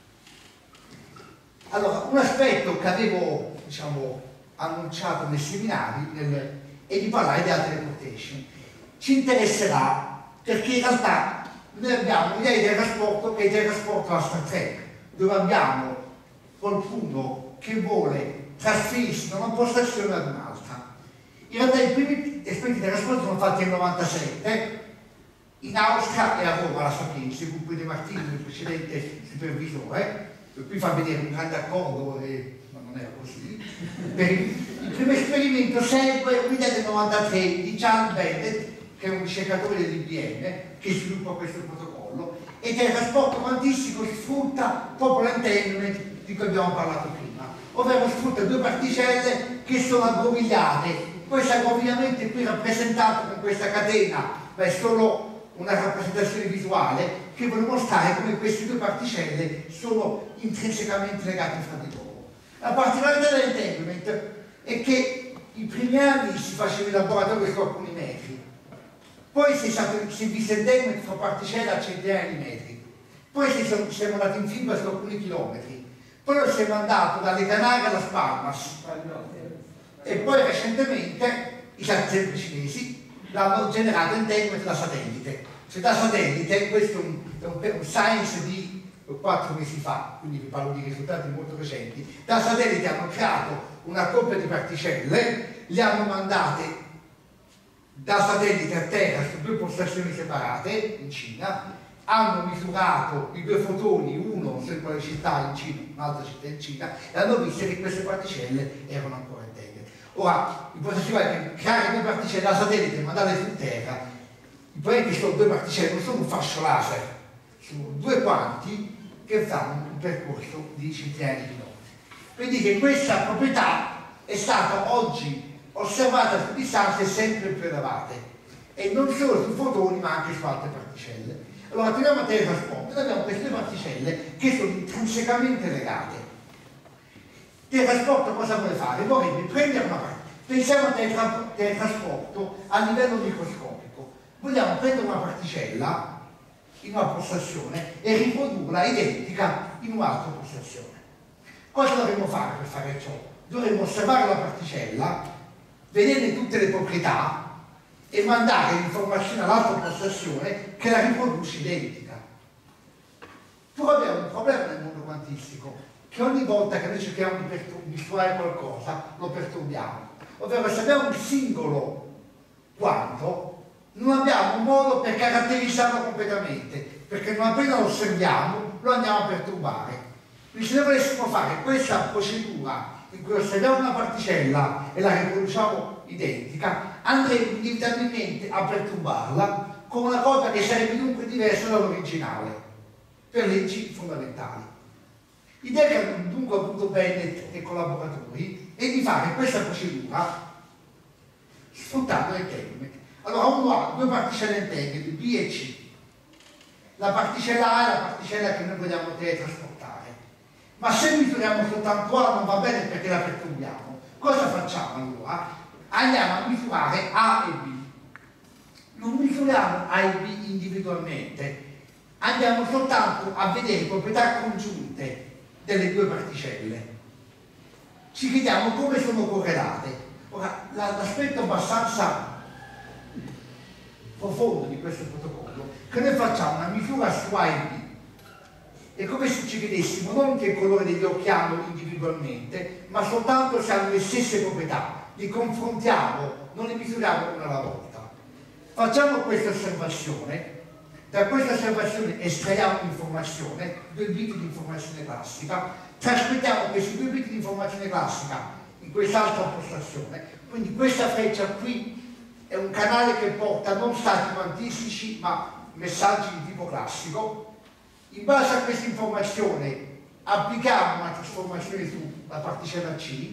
Allora, un aspetto che avevo, annunciato nei seminari è di parlare di alta teleportation. Ci interesserà perché in realtà noi abbiamo l'idea di teletrasporto che è il teletrasporto a Star Trek, dove abbiamo qualcuno che vuole trasferirsi da una postazione ad un'altra. In realtà i primi esperimenti di teletrasporto sono fatti nel 97 in Austria e a Roma, la Sapienza, con cui De Martini, il precedente supervisore, per cui fa vedere un grande accordo, ma non era così. Il primo esperimento segue un'idea del 93 di Charles Bennett, che è un ricercatore dell'IBM, che sviluppa questo protocollo, e il teletrasporto quantistico sfrutta proprio l'entanglement di cui abbiamo parlato prima, ovvero sfrutta due particelle che sono aggrovigliate. Questo aggrovigliamento è qui rappresentato con questa catena, ma è solo una rappresentazione visuale che vuole mostrare come queste due particelle sono intrinsecamente legate fra di loro. La particolarità dell'entanglement è che i primi anni si faceva in laboratorio su alcuni metri, poi si è visto entanglement fra particelle a centinaia di metri, poi siamo andati in fibra su alcuni chilometri, poi siamo andati dalle Canarie alla Palmas, e poi recentemente i sempre cinesi l'hanno generato entanglement da satellite. Cioè da satellite, questo è un science di 4 mesi fa, quindi vi parlo di risultati molto recenti, da satellite hanno creato una coppia di particelle, le hanno mandate da satellite a terra su due postazioni separate in Cina, hanno misurato i due fotoni, uno non so in quale città in Cina, un'altra città in Cina, e hanno visto che queste particelle erano ancora entanglement. Ora, il processo è che creare due particelle da satellite e mandarle su terra, il problema è che sono due particelle, non sono un fascio laser, sono due quanti che fanno un percorso di centinaia di chilometri. Quindi che questa proprietà è stata oggi osservata su distanze sempre più elevate, e non solo su fotoni ma anche su altre particelle. Allora torniamo a teletrasporto, noi abbiamo queste due particelle che sono intrinsecamente legate. Il teletrasporto cosa vuole fare? Vorrebbe prendere una particella, pensiamo al teletrasporto a livello microscopico, vogliamo prendere una particella in una postazione e riprodurla identica in un'altra postazione. Cosa dovremmo fare per fare ciò? Dovremmo osservare la particella, vederne tutte le proprietà e mandare l'informazione all'altra postazione che la riproduce identica. Poi abbiamo un problema nel mondo quantistico, che ogni volta che noi cerchiamo di misurare qualcosa lo perturbiamo. Ovvero, se abbiamo un singolo quanto, non abbiamo un modo per caratterizzarlo completamente, perché non appena lo osserviamo lo andiamo a perturbare. Quindi se noi volessimo fare questa procedura in cui osserviamo una particella e la riproduciamo identica, andremo inevitabilmente a perturbarla con una cosa che sarebbe dunque diversa dall'originale, per leggi fondamentali. L'idea che hanno dunque avuto Bennett e collaboratori è di fare questa procedura sfruttando l'entanglement. Allora uno ha due particelle entangled, B e C. La particella A è la particella che noi vogliamo teletrasportare. Ma se misuriamo soltanto A non va bene perché la perturbiamo. Cosa facciamo allora? Andiamo a misurare A e B. Non misuriamo A e B individualmente, andiamo soltanto a vedere proprietà congiunte delle due particelle. Ci chiediamo come sono correlate. Ora, l'aspetto abbastanza profondo di questo protocollo è che noi facciamo una misura su A e B. È come se ci chiedessimo non che il colore degli occhi hanno individualmente, ma soltanto se hanno le stesse proprietà. Li confrontiamo, non li misuriamo una alla volta. Facciamo questa osservazione, da questa osservazione estraiamo l'informazione, 2 bit di informazione classica, trasmettiamo questi 2 bit di informazione classica in quest'altra postazione, quindi questa freccia qui è un canale che porta non stati quantistici ma messaggi di tipo classico. In base a questa informazione applichiamo una trasformazione sulla particella C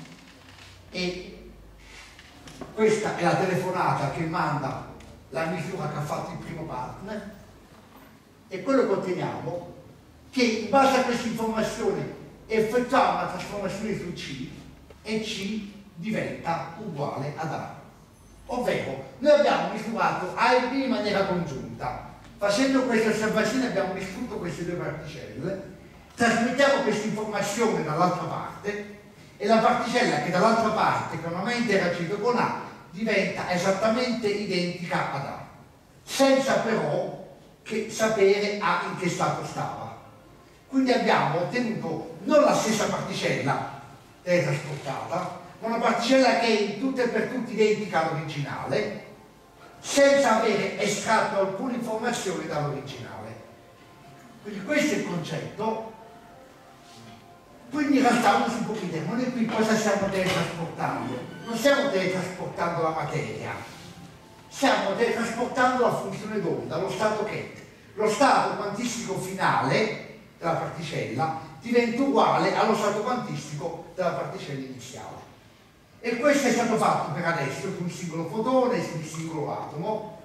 e questa è la telefonata che manda la misura che ha fatto il primo partner, e quello che otteniamo è che in base a questa informazione effettuiamo una trasformazione su C e C diventa uguale ad A. Ovvero, noi abbiamo misurato A e B in maniera congiunta. Facendo queste osservazioni abbiamo distrutto queste due particelle, trasmettiamo questa informazione dall'altra parte e la particella che dall'altra parte, che non ha mai interagito con A, diventa esattamente identica ad A, senza però sapere A in che stato stava. Quindi abbiamo ottenuto non la stessa particella teletrasportata, ma una particella che è in tutto e per tutti identica all'originale, senza avere estratto alcuna informazione dall'originale. Quindi questo è il concetto. Quindi in realtà uno si può chiedere, ma noi qui cosa stiamo teletrasportando? Non stiamo teletrasportando la materia, stiamo teletrasportando la funzione d'onda, lo stato che lo stato quantistico finale della particella diventa uguale allo stato quantistico della particella iniziale. E questo è stato fatto per adesso su un singolo fotone, su un singolo atomo.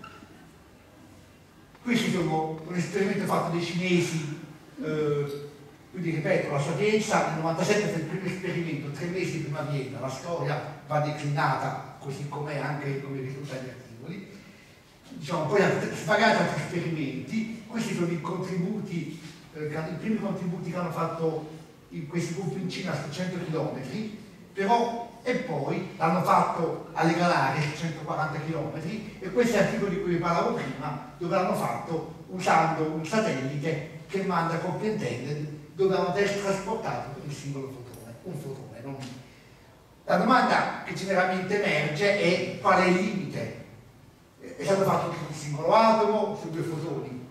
Qui ci sono un esperimento fatto dai cinesi, quindi ripeto, la Sapienza nel 97 è il primo esperimento, 3 mesi prima Vienna, la storia va declinata così com'è anche come risulta dagli articoli. Diciamo, poi svariati altri esperimenti, questi sono i contributi, i primi contributi che hanno fatto questi gruppi in Cina su 100 km, però e poi l'hanno fatto alle Canarie su 140 km, e questi articoli di cui vi parlavo prima, dove l'hanno fatto usando un satellite che manda coppie intended, dove hanno trasportato un singolo fotone, un fotone. Non... La domanda che generalmente emerge è qual è il limite? È stato fatto su un singolo atomo, su 2 fotoni.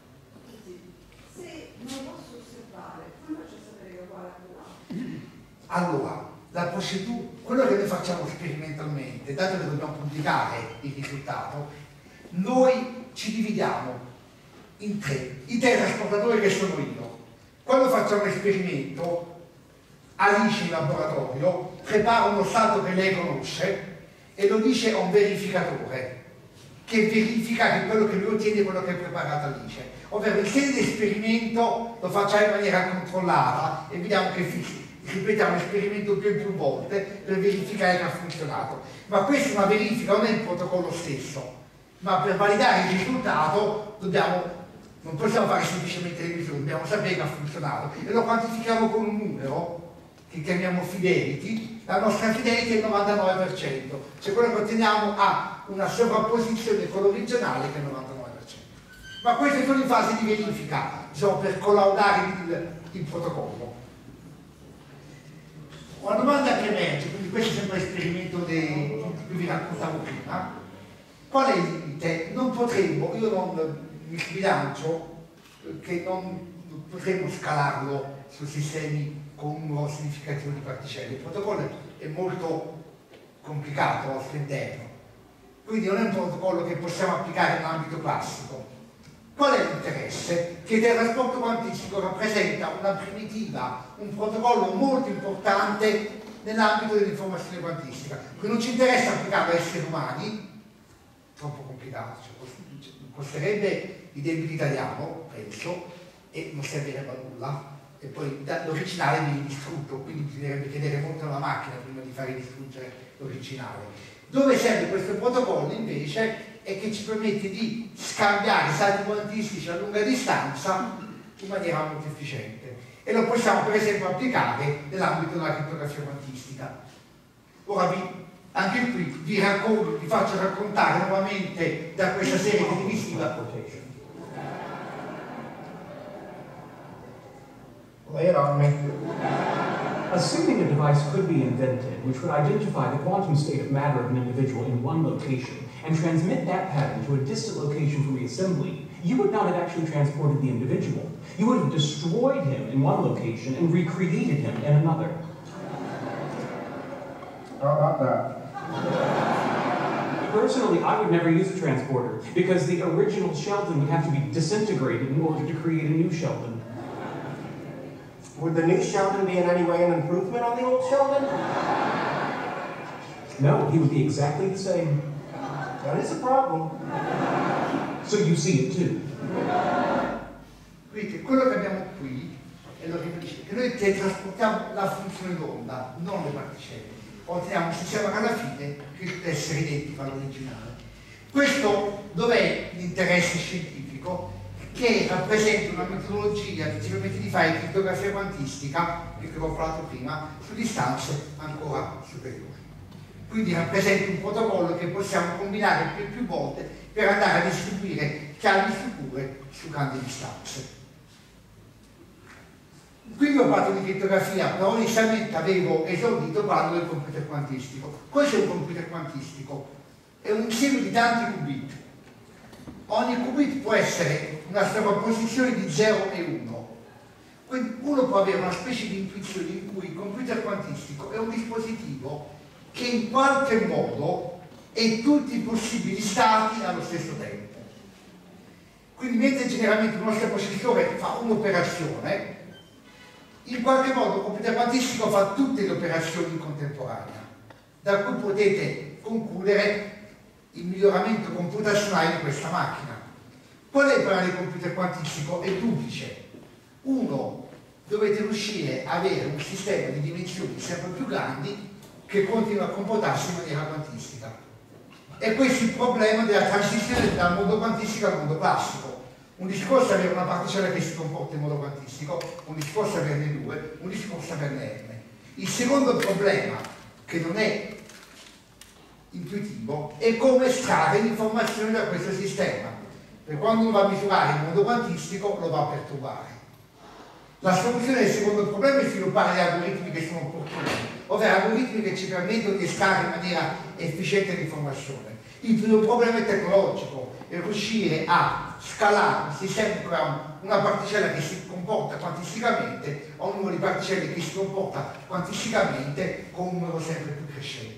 Se non posso osservare, come faccio a sapere che è uguale a là? Allora, la procedura, quello che noi facciamo sperimentalmente, dato che dobbiamo pubblicare il risultato, noi ci dividiamo in 3, i teletrasportatori che sono io. Quando facciamo un esperimento, Alice in laboratorio prepara uno stato che lei conosce e lo dice a un verificatore che verifica che quello che lui ottiene è quello che ha preparato Alice. Ovvero il sede di esperimento lo facciamo in maniera controllata e vediamo che ripetiamo l'esperimento più volte per verificare che ha funzionato. Ma questa è una verifica, non è il protocollo stesso, ma per validare il risultato dobbiamo Non possiamo fare semplicemente le misure, dobbiamo sapere che ha funzionato e lo quantifichiamo con un numero che chiamiamo fidelity. La nostra fidelity è il 99%, cioè quello che otteniamo ha una sovrapposizione con l'originale che è il 99%. Ma queste sono in fase di verifica, diciamo, per collaudare il protocollo. Una domanda che emerge, quindi questo è sempre l'esperimento di cui vi raccontavo prima. Qual è il limite? Non potremmo, io non mi sbilancio che non potremmo scalarlo su sistemi con un numero significativo di particelle. Il protocollo è molto complicato al suo interno, quindi non è un protocollo che possiamo applicare in ambito classico. Qual è l'interesse? Che il trasporto quantistico rappresenta una primitiva, un protocollo molto importante nell'ambito dell'informazione quantistica. Quindi non ci interessa applicarlo a esseri umani, troppo complicato, cioè, costerebbe i debiti italiano, penso, e non servirebbe a nulla, e poi l'originale viene distrutto, quindi bisognerebbe chiedere molto alla macchina prima di fare distruggere l'originale. Dove serve questo protocollo invece è che ci permette di scambiare salti quantistici a lunga distanza in maniera molto efficiente e lo possiamo per esempio applicare nell'ambito della crittografia quantistica. Ora anche qui vi faccio raccontare nuovamente da questa serie televisiva. Assuming a device could be invented which would identify the quantum state of matter of an individual in one location and transmit that pattern to a distant location for reassembly, you would not have actually transported the individual. You would have destroyed him in one location and recreated him in another. How about that? Personally, I would never use a transporter because the original Sheldon would have to be disintegrated in order to create a new Sheldon. Would the new Sheldon be in any way an improvement on the old Sheldon? No, he would be exactly the same. That is a problem. So you see it too. Quindi quello che abbiamo qui è lo che noi trasportiamo la funzione d'onda, non le particelle. Otteniamo un sistema che alla fine deve essere identico all'originale. Questo dov'è l'interesse scientifico? Che rappresenta una metodologia che ci permette di fare crittografia quantistica, che ho parlato prima, su distanze ancora superiori. Quindi rappresenta un protocollo che possiamo combinare più volte per andare a distribuire chiavi sicure su grandi distanze. Quindi ho parlato di crittografia, però inizialmente avevo esordito parlando del computer quantistico. Cos'è un computer quantistico? È un insieme di tanti qubit. Ogni qubit può essere una sovrapposizione di 0 e 1. Quindi uno può avere una specie di intuizione in cui il computer quantistico è un dispositivo che in qualche modo è tutti i possibili stati allo stesso tempo. Quindi mentre generalmente il nostro processore fa un'operazione, in qualche modo il computer quantistico fa tutte le operazioni in contemporanea, da cui potete concludere il miglioramento computazionale di questa macchina. Qual è il problema del computer quantistico? È duplice. Uno, dovete riuscire a avere un sistema di dimensioni sempre più grandi che continua a comportarsi in maniera quantistica. E questo è il problema della transizione dal mondo quantistico al mondo classico. Un discorso è avere una particella che si comporta in modo quantistico, un discorso è averne due, un discorso è averne n. Il secondo problema, che non è intuitivo, è come estrarre l'informazione da questo sistema. Per quando uno va a misurare il mondo quantistico lo va a perturbare. La soluzione del secondo problema è sviluppare gli algoritmi che sono opportuni, ovvero algoritmi che ci permettono di estrarre in maniera efficiente l'informazione. Il primo problema è tecnologico, è riuscire a scalare un sistema che ha una particella che si comporta quantisticamente a un numero di particelle che si comporta quantisticamente con un numero sempre più crescente.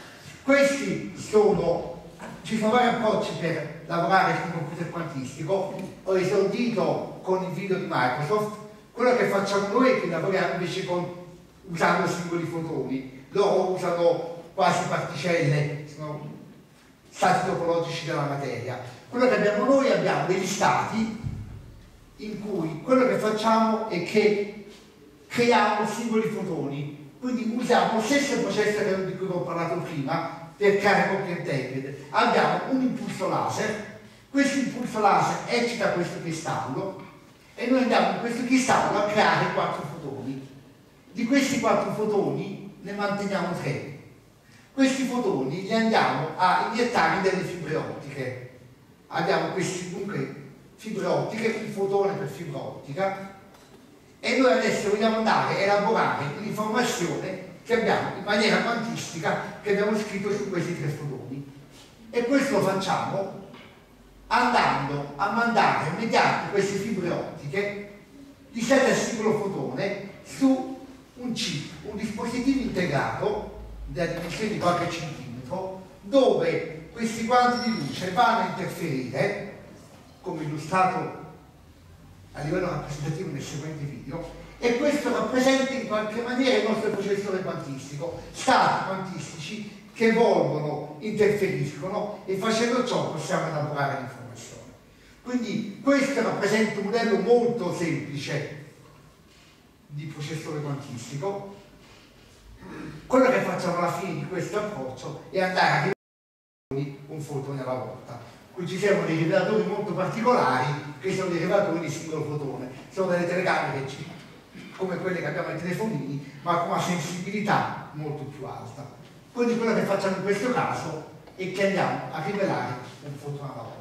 Ci sono vari approcci per lavorare sul computer quantistico. Ho esordito con il video di Microsoft. Quello che facciamo noi è che lavoriamo invece usando singoli fotoni. Loro usano quasi particelle, sono stati topologici della materia. Quello che abbiamo noi, abbiamo degli stati in cui quello che facciamo è che creiamo singoli fotoni, quindi usiamo lo stesso processo di cui ho parlato prima per creare copie entangled. Abbiamo un impulso laser Questo impulso laser eccita questo cristallo e noi andiamo in questo cristallo a creare 4 fotoni. Di questi 4 fotoni ne manteniamo 3. Questi fotoni li andiamo a iniettare in delle fibre ottiche. Abbiamo questi dunque fibre ottiche, un fotone per fibra ottica, e noi adesso vogliamo andare a elaborare l'informazione che abbiamo in maniera quantistica che abbiamo scritto su questi 3 fotoni. E questo lo facciamo andando a mandare mediante queste fibre ottiche di 7 al singolo fotone su un chip, un dispositivo integrato della dimensione di qualche centimetro, dove questi quanti di luce vanno a interferire, come illustrato a livello rappresentativo nel seguente video, e questo rappresenta in qualche maniera il nostro processore quantistico, stati quantistici che evolvono, interferiscono e facendo ciò possiamo elaborare l'informazione. Quindi questo rappresenta un modello molto semplice di processore quantistico. Quello che facciamo alla fine di questo approccio è andare a rivelare un fotone alla volta. Qui ci sono dei rivelatori molto particolari che sono dei rivelatori di singolo fotone, sono delle telecamere come quelle che abbiamo ai telefonini, ma con una sensibilità molto più alta. Quindi quello che facciamo in questo caso è che andiamo a rivelare un fotone alla volta.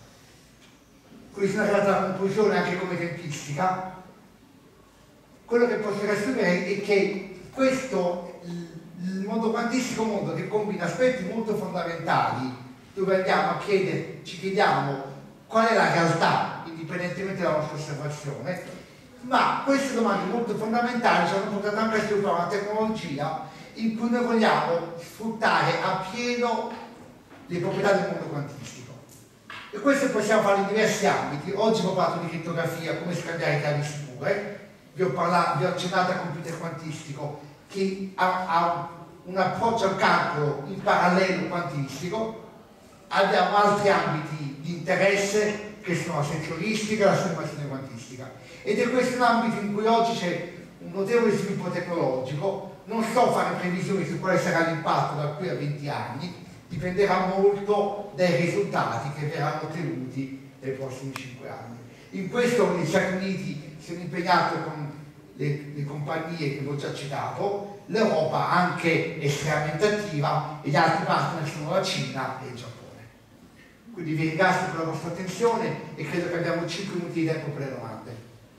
Qui sono arrivato alla conclusione anche come tempistica. Quello che posso riassumere è che questo, il mondo quantistico è un mondo che combina aspetti molto fondamentali, dove andiamo a ci chiediamo qual è la realtà, indipendentemente dalla nostra osservazione, ma queste domande molto fondamentali ci hanno portato anche a sviluppare una tecnologia in cui noi vogliamo sfruttare a pieno le proprietà del mondo quantistico. E questo possiamo fare in diversi ambiti. Oggi ho parlato di crittografia, come scambiare chiavi sicure, vi ho accennato al computer quantistico che ha un approccio al calcolo in parallelo quantistico. Abbiamo altri ambiti di interesse che sono la sensoristica e la simulazione quantistica, ed è questo un ambito in cui oggi c'è un notevole sviluppo tecnologico. Non so fare previsioni su quale sarà l'impatto da qui a 20 anni, dipenderà molto dai risultati che verranno ottenuti nei prossimi 5 anni. In questo gli Stati Uniti sono impegnati con le compagnie che vi ho già citato, l'Europa anche estremamente attiva, e gli altri partner sono la Cina e il Giappone. Quindi vi ringrazio per la vostra attenzione e credo che abbiamo 5 minuti di tempo per le domande.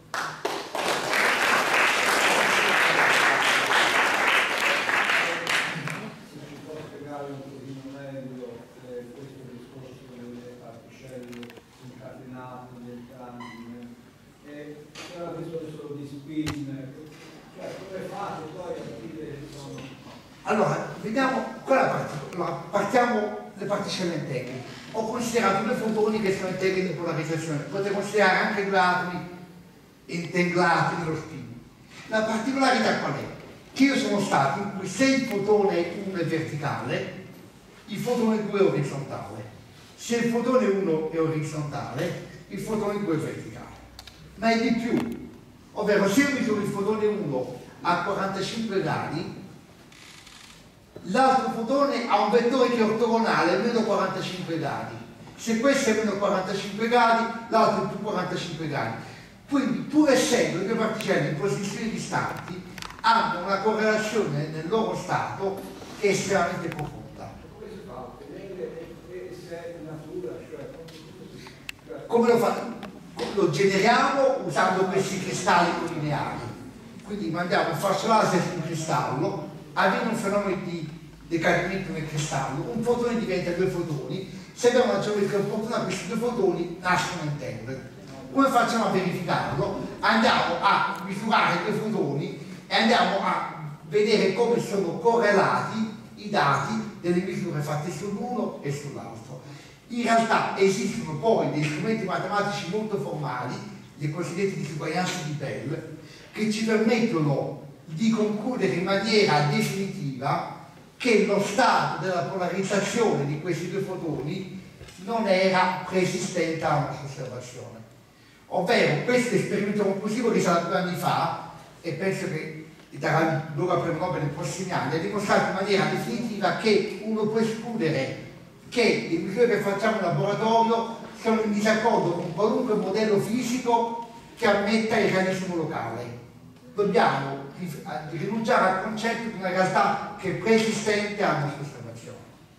Se ci può spiegare un pochino meglio questo discorso delle particelle incatenate nel candine, e se la discorso di spin, cioè come fate poi a capire che sono... Allora, vediamo quella parte. Allora, partiamo le particelle integre. Ho considerato 2 fotoni che sono integri di polarizzazione, potete considerare anche 2 atomi integrati nello spin. La particolarità qual è? Che io sono stato in cui se il fotone 1 è verticale, il fotone 2 è orizzontale. Se il fotone 1 è orizzontale, il fotone 2 è verticale. Ma è di più, ovvero se io misuro il fotone 1 a 45 gradi, l'altro fotone ha un vettore che è ortogonale a meno 45 gradi. Se questo è meno 45 gradi, l'altro è più 45 gradi. Quindi, pur essendo le 2 particelle in posizioni distanti, hanno una correlazione nel loro stato che è estremamente profonda. Come si fa? Se è in natura, cioè... Come lo fa? Lo generiamo usando questi cristalli lineari. Quindi mandiamo un falso laser su un cristallo, avviene un fenomeno di decadimento nel cristallo, un fotone diventa 2 fotoni, se abbiamo una geometria opportuna questi 2 fotoni nascono entanglement. Come facciamo a verificarlo? Andiamo a misurare 2 fotoni e andiamo a vedere come sono correlati i dati delle misure fatte sull'uno e sull'altro. In realtà esistono poi dei strumenti matematici molto formali, le cosiddette disuguaglianze di Bell, che ci permettono di concludere in maniera definitiva che lo stato della polarizzazione di questi 2 fotoni non era preesistente alla nostra osservazione. Ovvero, questo esperimento conclusivo risale a 2 anni fa, e penso che darà luogo al premio Nobel nei prossimi anni, ha dimostrato in maniera definitiva che uno può escludere che le misure che facciamo in laboratorio sono in disaccordo con qualunque modello fisico che ammetta il realismo locale. Dobbiamo rinunciare al concetto di una realtà che è preesistente alla nostra osservazione.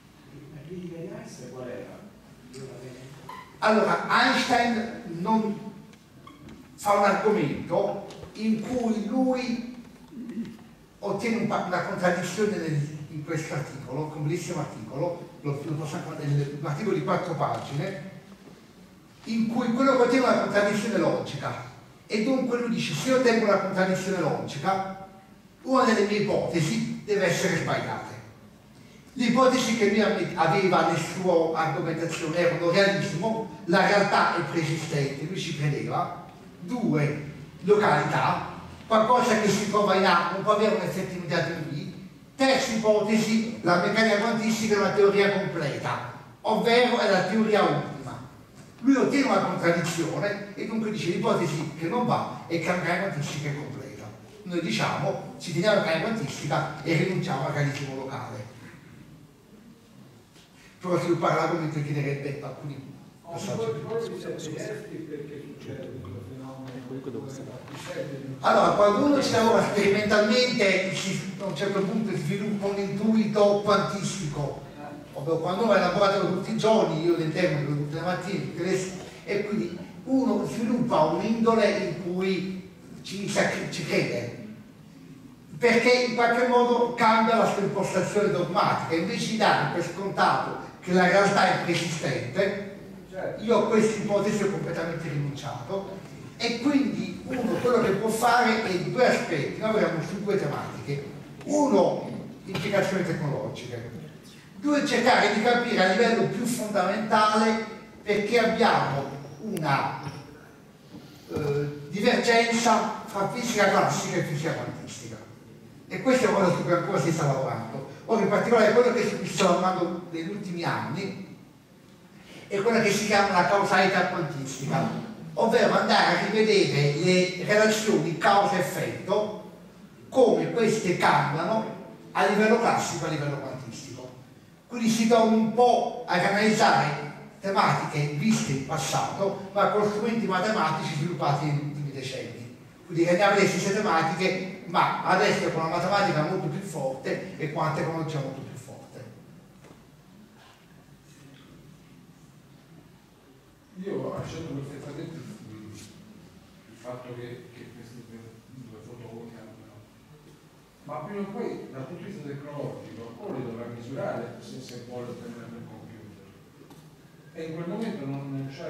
Allora, Einstein non fa un argomento in cui lui ottiene una contraddizione in questo articolo, un bellissimo articolo, un articolo di 4 pagine, in cui quello che ottiene una contraddizione logica. E dunque lui dice: se io ottengo una contraddizione logica, una delle mie ipotesi deve essere sbagliata. L'ipotesi che lui aveva nella sua argomentazione era un realismo, la realtà è preesistente, lui ci credeva. 2, località, qualcosa che si trova in A non può avere un effetto immediato in B. Terza ipotesi, la meccanica quantistica è una teoria completa, ovvero è la teoria ultima. Lui ottiene una contraddizione e dunque dice: l'ipotesi che non va è che la meccanica quantistica è completa. Noi diciamo: ci teniamo la meccanica quantistica e rinunciamo al realismo locale. Per sviluppare l'argomento chiederebbe alcuni passaggi. Perché succede questo fenomeno? Allora, quando uno ci lavora sperimentalmente, a un certo punto sviluppa un intuito quantistico. Ovvero, quando uno va in laboratorio tutti i giorni, io l'interno tutte le mattine, e quindi uno sviluppa un'indole in cui ci crede, perché in qualche modo cambia la sua impostazione dogmatica. Invece di dare per scontato che la realtà è preesistente, io a questa ipotesi ho completamente rinunciato, e quindi uno quello che può fare è 2 aspetti. Noi lavoriamo su 2 tematiche: 1, implicazioni tecnologiche; 2, cercare di capire a livello più fondamentale perché abbiamo una divergenza fra fisica classica e fisica quantistica, e questa è una cosa su cui ancora si sta lavorando. Ora, in particolare quello che si sta lavorando negli ultimi anni è quella che si chiama la causalità quantistica, ovvero andare a rivedere le relazioni causa-effetto, come queste cambiano a livello classico e a livello quantistico. Quindi si torna un po' a analizzare tematiche viste in passato, ma con strumenti matematici sviluppati negli ultimi decenni. Quindi andiamo a vedere le stesse tematiche, ma adesso con una matematica molto più forte e con una tecnologia molto più forte. Io accetto perfettamente il fatto che queste 2 fotoni cambiano, ma prima o poi dal punto di vista tecnologico o le dovrà misurare se vuole ottenere nel computer, e in quel momento non c'è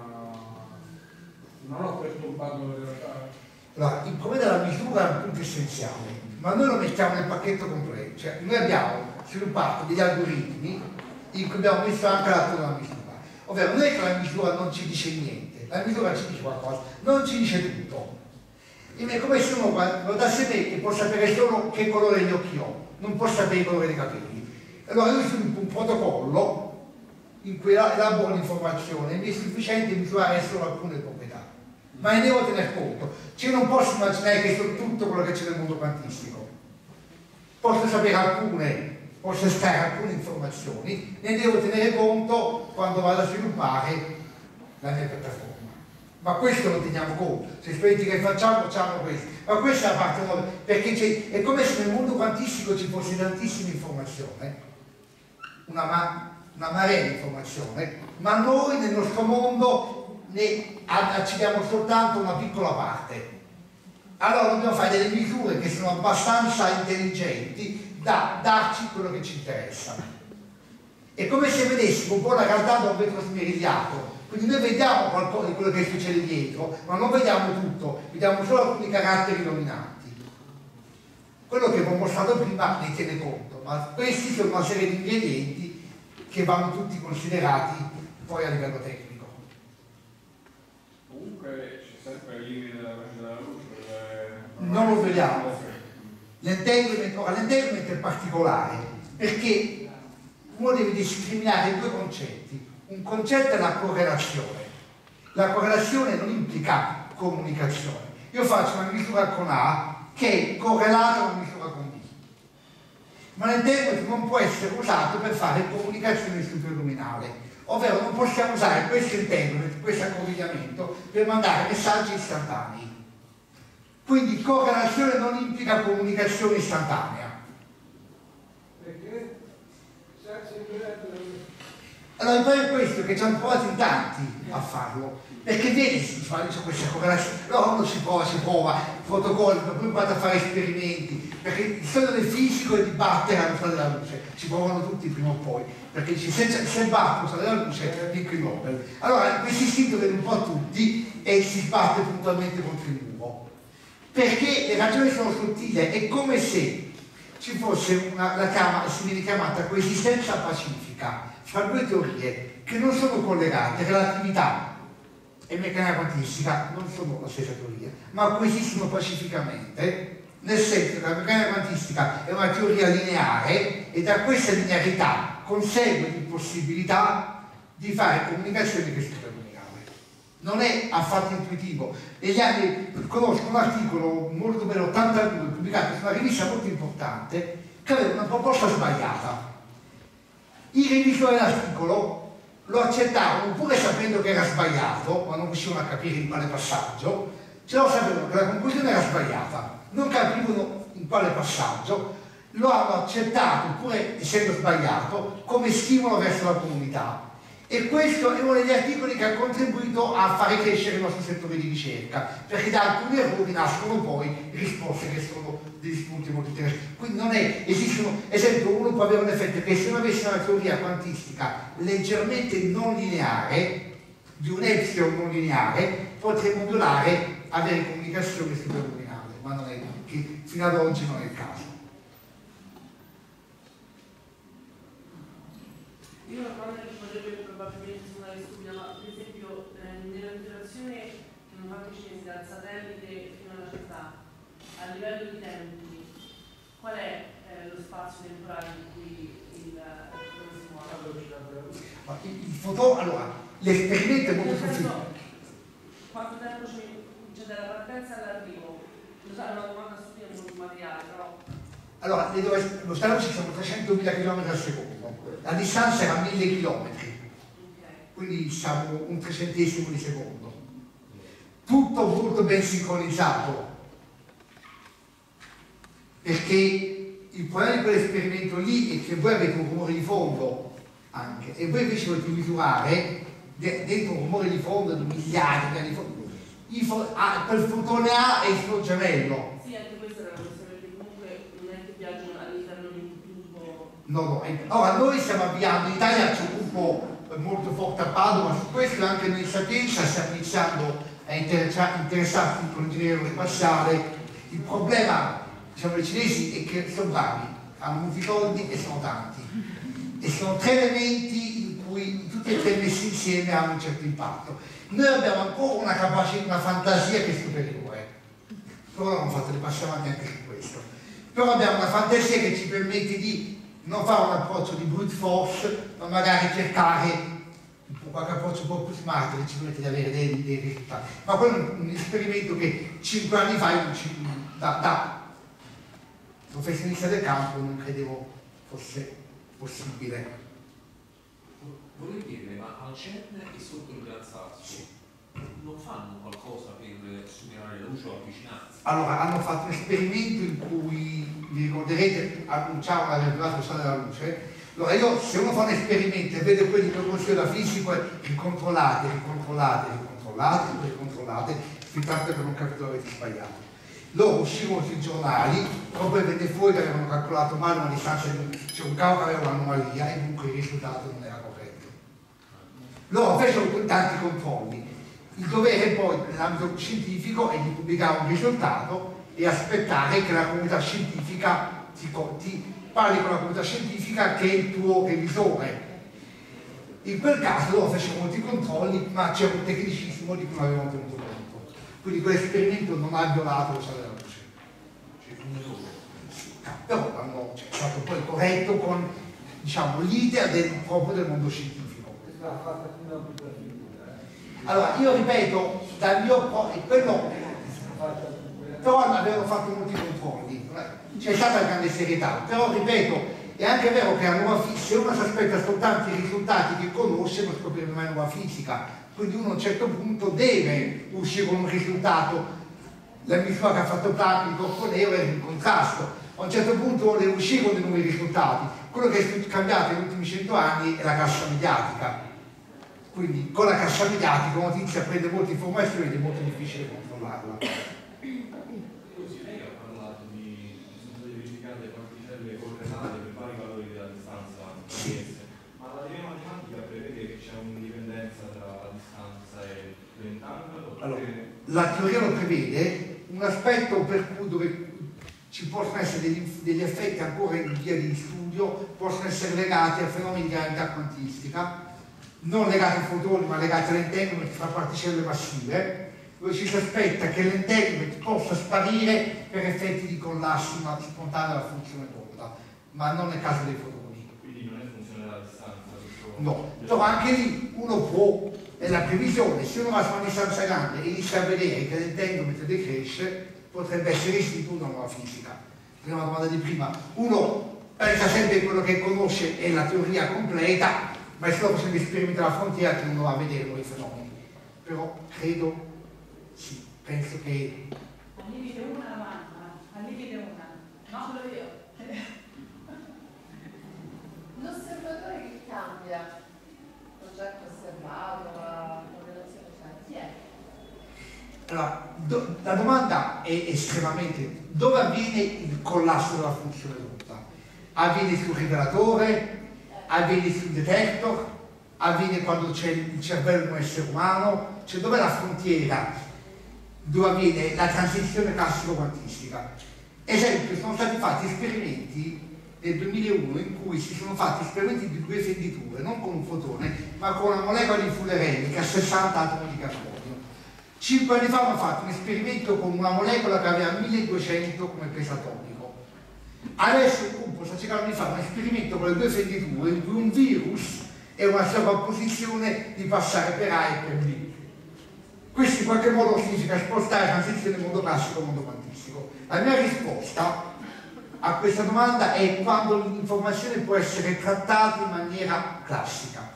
non ho perturbato la realtà. Allora, il problema della misura è un punto essenziale, ma noi lo mettiamo nel pacchetto completo. Cioè, noi abbiamo sviluppato degli algoritmi in cui abbiamo messo anche la della misura. Ovvero, non è che la misura non ci dice niente, la misura ci dice qualcosa, non ci dice tutto. È come se uno guardasse me e può sapere solo che colore gli occhi ho, non può sapere il colore dei capelli. Allora io sviluppo un protocollo in cui elaboro l'informazione e mi è sufficiente misurare solo alcune proprietà, ma ne devo tener conto. Cioè, non posso immaginare che so tutto quello che c'è nel mondo quantistico, posso sapere alcune, posso estrarre alcune informazioni, ne devo tenere conto quando vado a sviluppare la mia piattaforma. Ma questo lo teniamo conto, se esperimenti che facciamo questo, ma questa è la parte nuova, perché è come se nel mondo quantistico ci fosse tantissima informazione, una marea di informazione, ma noi nel nostro mondo ne accendiamo soltanto una piccola parte. Allora dobbiamo fare delle misure che sono abbastanza intelligenti da darci quello che ci interessa. È come se vedessimo un po' la realtà da un vetro smerigliato. Quindi noi vediamo qualcosa di quello che succede dietro, ma non vediamo tutto, vediamo solo alcuni caratteri dominanti. Quello che vi ho mostrato prima ne tiene conto, ma questi sono una serie di ingredienti che vanno tutti considerati poi a livello tecnico. Comunque c'è sempre il limite della velocità della luce. Non lo vediamo. L'entanglement è particolare perché uno deve discriminare 2 concetti. Un concetto è la correlazione. La correlazione non implica comunicazione. Io faccio una misura con A che è correlata a una misura con B. Ma l'entanglement non può essere usato per fare comunicazione superluminale. ovvero non possiamo usare questo entanglement, questo accorvigliamento per mandare messaggi istantanei. Quindi correlazione non implica comunicazione istantanea. Perché? Allora il problema è questo, che ci hanno provato in tanti a farlo, perché vedi si fa questa correlazione, allora uno si prova, protocolli, poi vado a fare esperimenti, perché il sogno del fisico è di battere la velocità della luce, ci provano tutti prima o poi, perché dice se batto la velocità della luce vinco il Nobel. Allora questo istinto vede un po' a tutti e si sbatte puntualmente contro il muro, perché le ragioni sono sottili, è come se ci fosse si viene chiamata coesistenza pacifica fra due teorie che non sono collegate, relatività e meccanica quantistica non sono la stessa teoria, ma coesistono pacificamente, nel senso che la meccanica quantistica è una teoria lineare e da questa linearità consegue l'impossibilità di fare comunicazioni che sono terminali. Non è affatto intuitivo. Negli anni conosco un articolo molto bello, 82, pubblicato su una rivista molto importante, che aveva una proposta sbagliata. I revisori dell'articolo lo accettavano pure sapendo che era sbagliato, ma non riuscivano a capire in quale passaggio, ce lo sapevano che la conclusione era sbagliata, non capivano in quale passaggio, lo hanno accettato pur essendo sbagliato come stimolo verso la comunità. E questo è uno degli articoli che ha contribuito a fare crescere il nostro settore di ricerca, perché da alcuni errori nascono poi risposte che sono degli spunti molto interessanti. Quindi non è, esistono, esempio, uno può avere un effetto che se uno avesse una teoria quantistica leggermente non lineare, di un epsilon non lineare, potremmo violare, avere comunicazione superluminale, ma non è, che fino ad oggi non è il caso. Io una cosa che potrebbe probabilmente suonare stupida, ma per esempio nell'interazione che hanno fatto i cinesi dal satellite fino alla città, a livello di tempi, qual è lo spazio temporale in cui dove si muove? Allora, l'esperimento è molto semplice. Quanto tempo c'è dalla partenza all'arrivo? Lo sai, è una domanda stupida molto materiale, però. Allora, lo stato ci sono 300.000 km al secondo, la distanza era 1000 km, quindi siamo un 300esimo di secondo. Tutto molto ben sincronizzato, perché il problema di quell'esperimento lì è che voi avete un rumore di fondo anche, e voi invece volete misurare dentro un rumore di fondo di miliardi di fondo. Quel fotone A è il suo gemello. Sì, anche questa era la questione, perché comunque non è che viaggiano all'interno di un tubo. No. Ora noi stiamo avviando, in Italia c'è un gruppo molto forte a Padova su questo, e anche noi in Sapienza stiamo iniziando a interessarci con l'ingegneria spaziale. Il problema, diciamo, dei cinesi è che sono bravi, hanno molti soldi e sono tanti. E sono tre elementi in cui tutti e tre messi insieme hanno un certo impatto. Noi abbiamo ancora una capacità, una fantasia che è superiore, però abbiamo fatto dei passi avanti anche su questo. Però abbiamo una fantasia che ci permette di non fare un approccio di brute force, ma magari cercare qualche approccio un po' più smart che ci permette di avere dei risultati. Ma quello è un esperimento che 5 anni fa io da professionista del campo non credevo fosse possibile. Volevo chiedere, ma al CERN e sotto il Gran Sasso non fanno qualcosa per studiare la luce o avvicinarsi? Allora, hanno fatto un esperimento in cui, vi ricorderete, annunciavano la velocità della luce. Allora io, se uno fa un esperimento e vede quelli che io considero da fisico, ricontrollate, fin tanto che non capito che avete sbagliato. Loro uscivano sui giornali, poi venne fuori che avevano calcolato male una distanza, c'è un cavo che aveva un'anomalia e dunque il risultato non era corretto. Loro fecero tanti controlli. Il dovere poi nell'ambito scientifico è di pubblicare un risultato e aspettare che la comunità scientifica ti parli con la comunità scientifica che è il tuo revisore. In quel caso loro fecero molti controlli, ma c'era un tecnicismo di cui non avevamo tenuto conto. Quindi quell'esperimento non ha violato lo stato della luce. Però è stato poi corretto con, diciamo, l'idea proprio del mondo scientifico. Allora, io ripeto, dal mio quello, però avevano fatto molti controlli, c'è stata grande serietà, però ripeto, È anche vero che se uno si aspetta soltanto i risultati che conosce, non scoprirà mai nuova fisica. Quindi uno a un certo punto deve uscire con un risultato. La misura che ha fatto Planck di corpo nero è in contrasto. A un certo punto deve uscire con dei nuovi risultati. Quello che è cambiato negli ultimi 100 anni è la cassa mediatica. Quindi con la cassa mediatica una notizia prende molte informazioni ed è molto difficile controllarla. Così lei ha parlato di verificare le particelle coordinate per vari valori della distanza tra esse, ma la teoria matematica prevede che c'è un'indipendenza tra la distanza e l'entangolo? Allora, la teoria lo prevede, un aspetto per cui dove ci possono essere degli effetti ancora in via di studio, possono essere legati a fenomeni di gravità quantistica, non legati ai fotoni ma legati all'entanglement tra particelle massive, dove ci si aspetta che l'entanglement possa sparire per effetti di collassi spontanei della funzione d'onda, ma non nel caso dei fotoni. Quindi non è funzione della distanza? No, però anche lì uno può, è la previsione, se uno va su una distanza grande e inizia a vedere che l'entanglement decresce, potrebbe essere istituita una nuova fisica. Prima domanda di prima, uno pensa sempre che quello che conosce è la teoria completa, ma è solo facendo esperimenti alla frontiera che uno va a vedere nuovi fenomeni. Però credo, sì, penso che... Al limite una domanda, al limite una. No, solo io. L'osservatore che cambia l'oggetto osservato, la correlazione chi è? Allora, la domanda è estremamente... Dove avviene il collasso della funzione d'onda? Avviene sul rivelatore? Avviene sul detector? Avviene quando c'è il cervello di un essere umano? Cioè dov'è la frontiera dove avviene la transizione classico-quantistica? Esempio, sono stati fatti esperimenti nel 2001 in cui si sono fatti esperimenti di due fenditure, non con un fotone, ma con una molecola di fullerene che ha 60 atomi di carbonio. 5 anni fa hanno fatto un esperimento con una molecola che aveva 1200 come peso atomico. Adesso il gruppo sta cercando di fare un esperimento con le due fenditure in cui un virus è una sovrapposizione di passare per A e per B. Questo in qualche modo significa spostare la transizione del mondo classico al mondo quantistico. La mia risposta a questa domanda è quando l'informazione può essere trattata in maniera classica,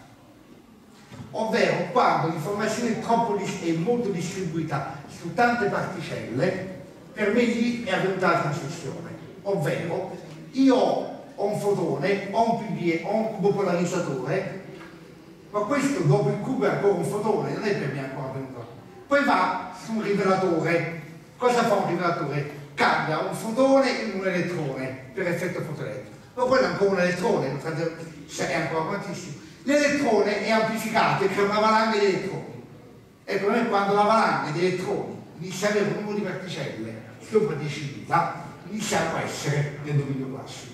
ovvero quando l'informazione è molto distribuita su tante particelle. Per me lì è avvenuta la transizione, ovvero io ho un fotone, ho un PBE, ho un cubo polarizzatore, ma questo dopo il cubo è ancora un fotone, non è per me ancora avvenuto. Poi va su un rivelatore. Cosa fa un rivelatore? Cambia un fotone in un elettrone per effetto fotoelettrico. Ma poi è ancora un elettrone, è ancora quantissimo. L'elettrone è amplificato e crea una valanga di elettroni. Ecco, quando la valanga di elettroni inizia a avere un numero di particelle sopra 10.000, iniziamo a essere nel dominio classico.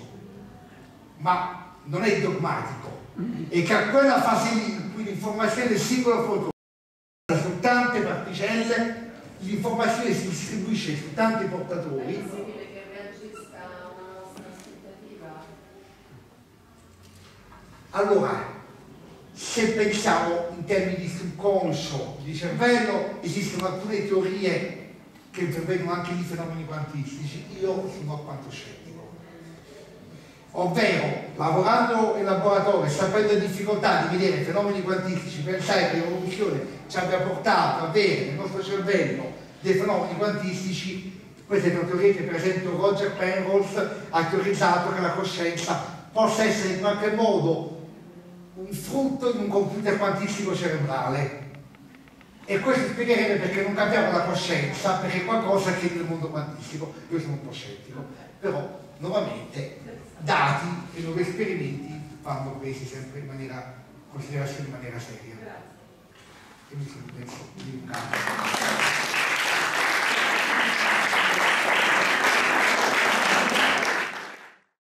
Ma non è dogmatico, è che a quella fase lì in cui l'informazione del singolo fotone su tante particelle, l'informazione si distribuisce su tanti portatori. È possibile che reagisca a una nostra aspettativa? Allora, se pensiamo in termini di subconscio, di cervello, esistono alcune teorie che intervengono anche di fenomeni quantistici. Io sono alquanto scettico. Ovvero, lavorando in laboratorio, sapendo le difficoltà di vedere fenomeni quantistici, pensare che l'evoluzione ci abbia portato a avere nel nostro cervello dei fenomeni quantistici, queste sono teorie che per esempio Roger Penrose ha teorizzato che la coscienza possa essere in qualche modo un frutto in un computer quantistico cerebrale. E questo spiegherebbe perché non capiamo la coscienza, perché è qualcosa che nel mondo quantistico. Io sono un po' scettico, però nuovamente dati e nuovi esperimenti vanno presi sempre in maniera considerazione in maniera seria. E mi sono penso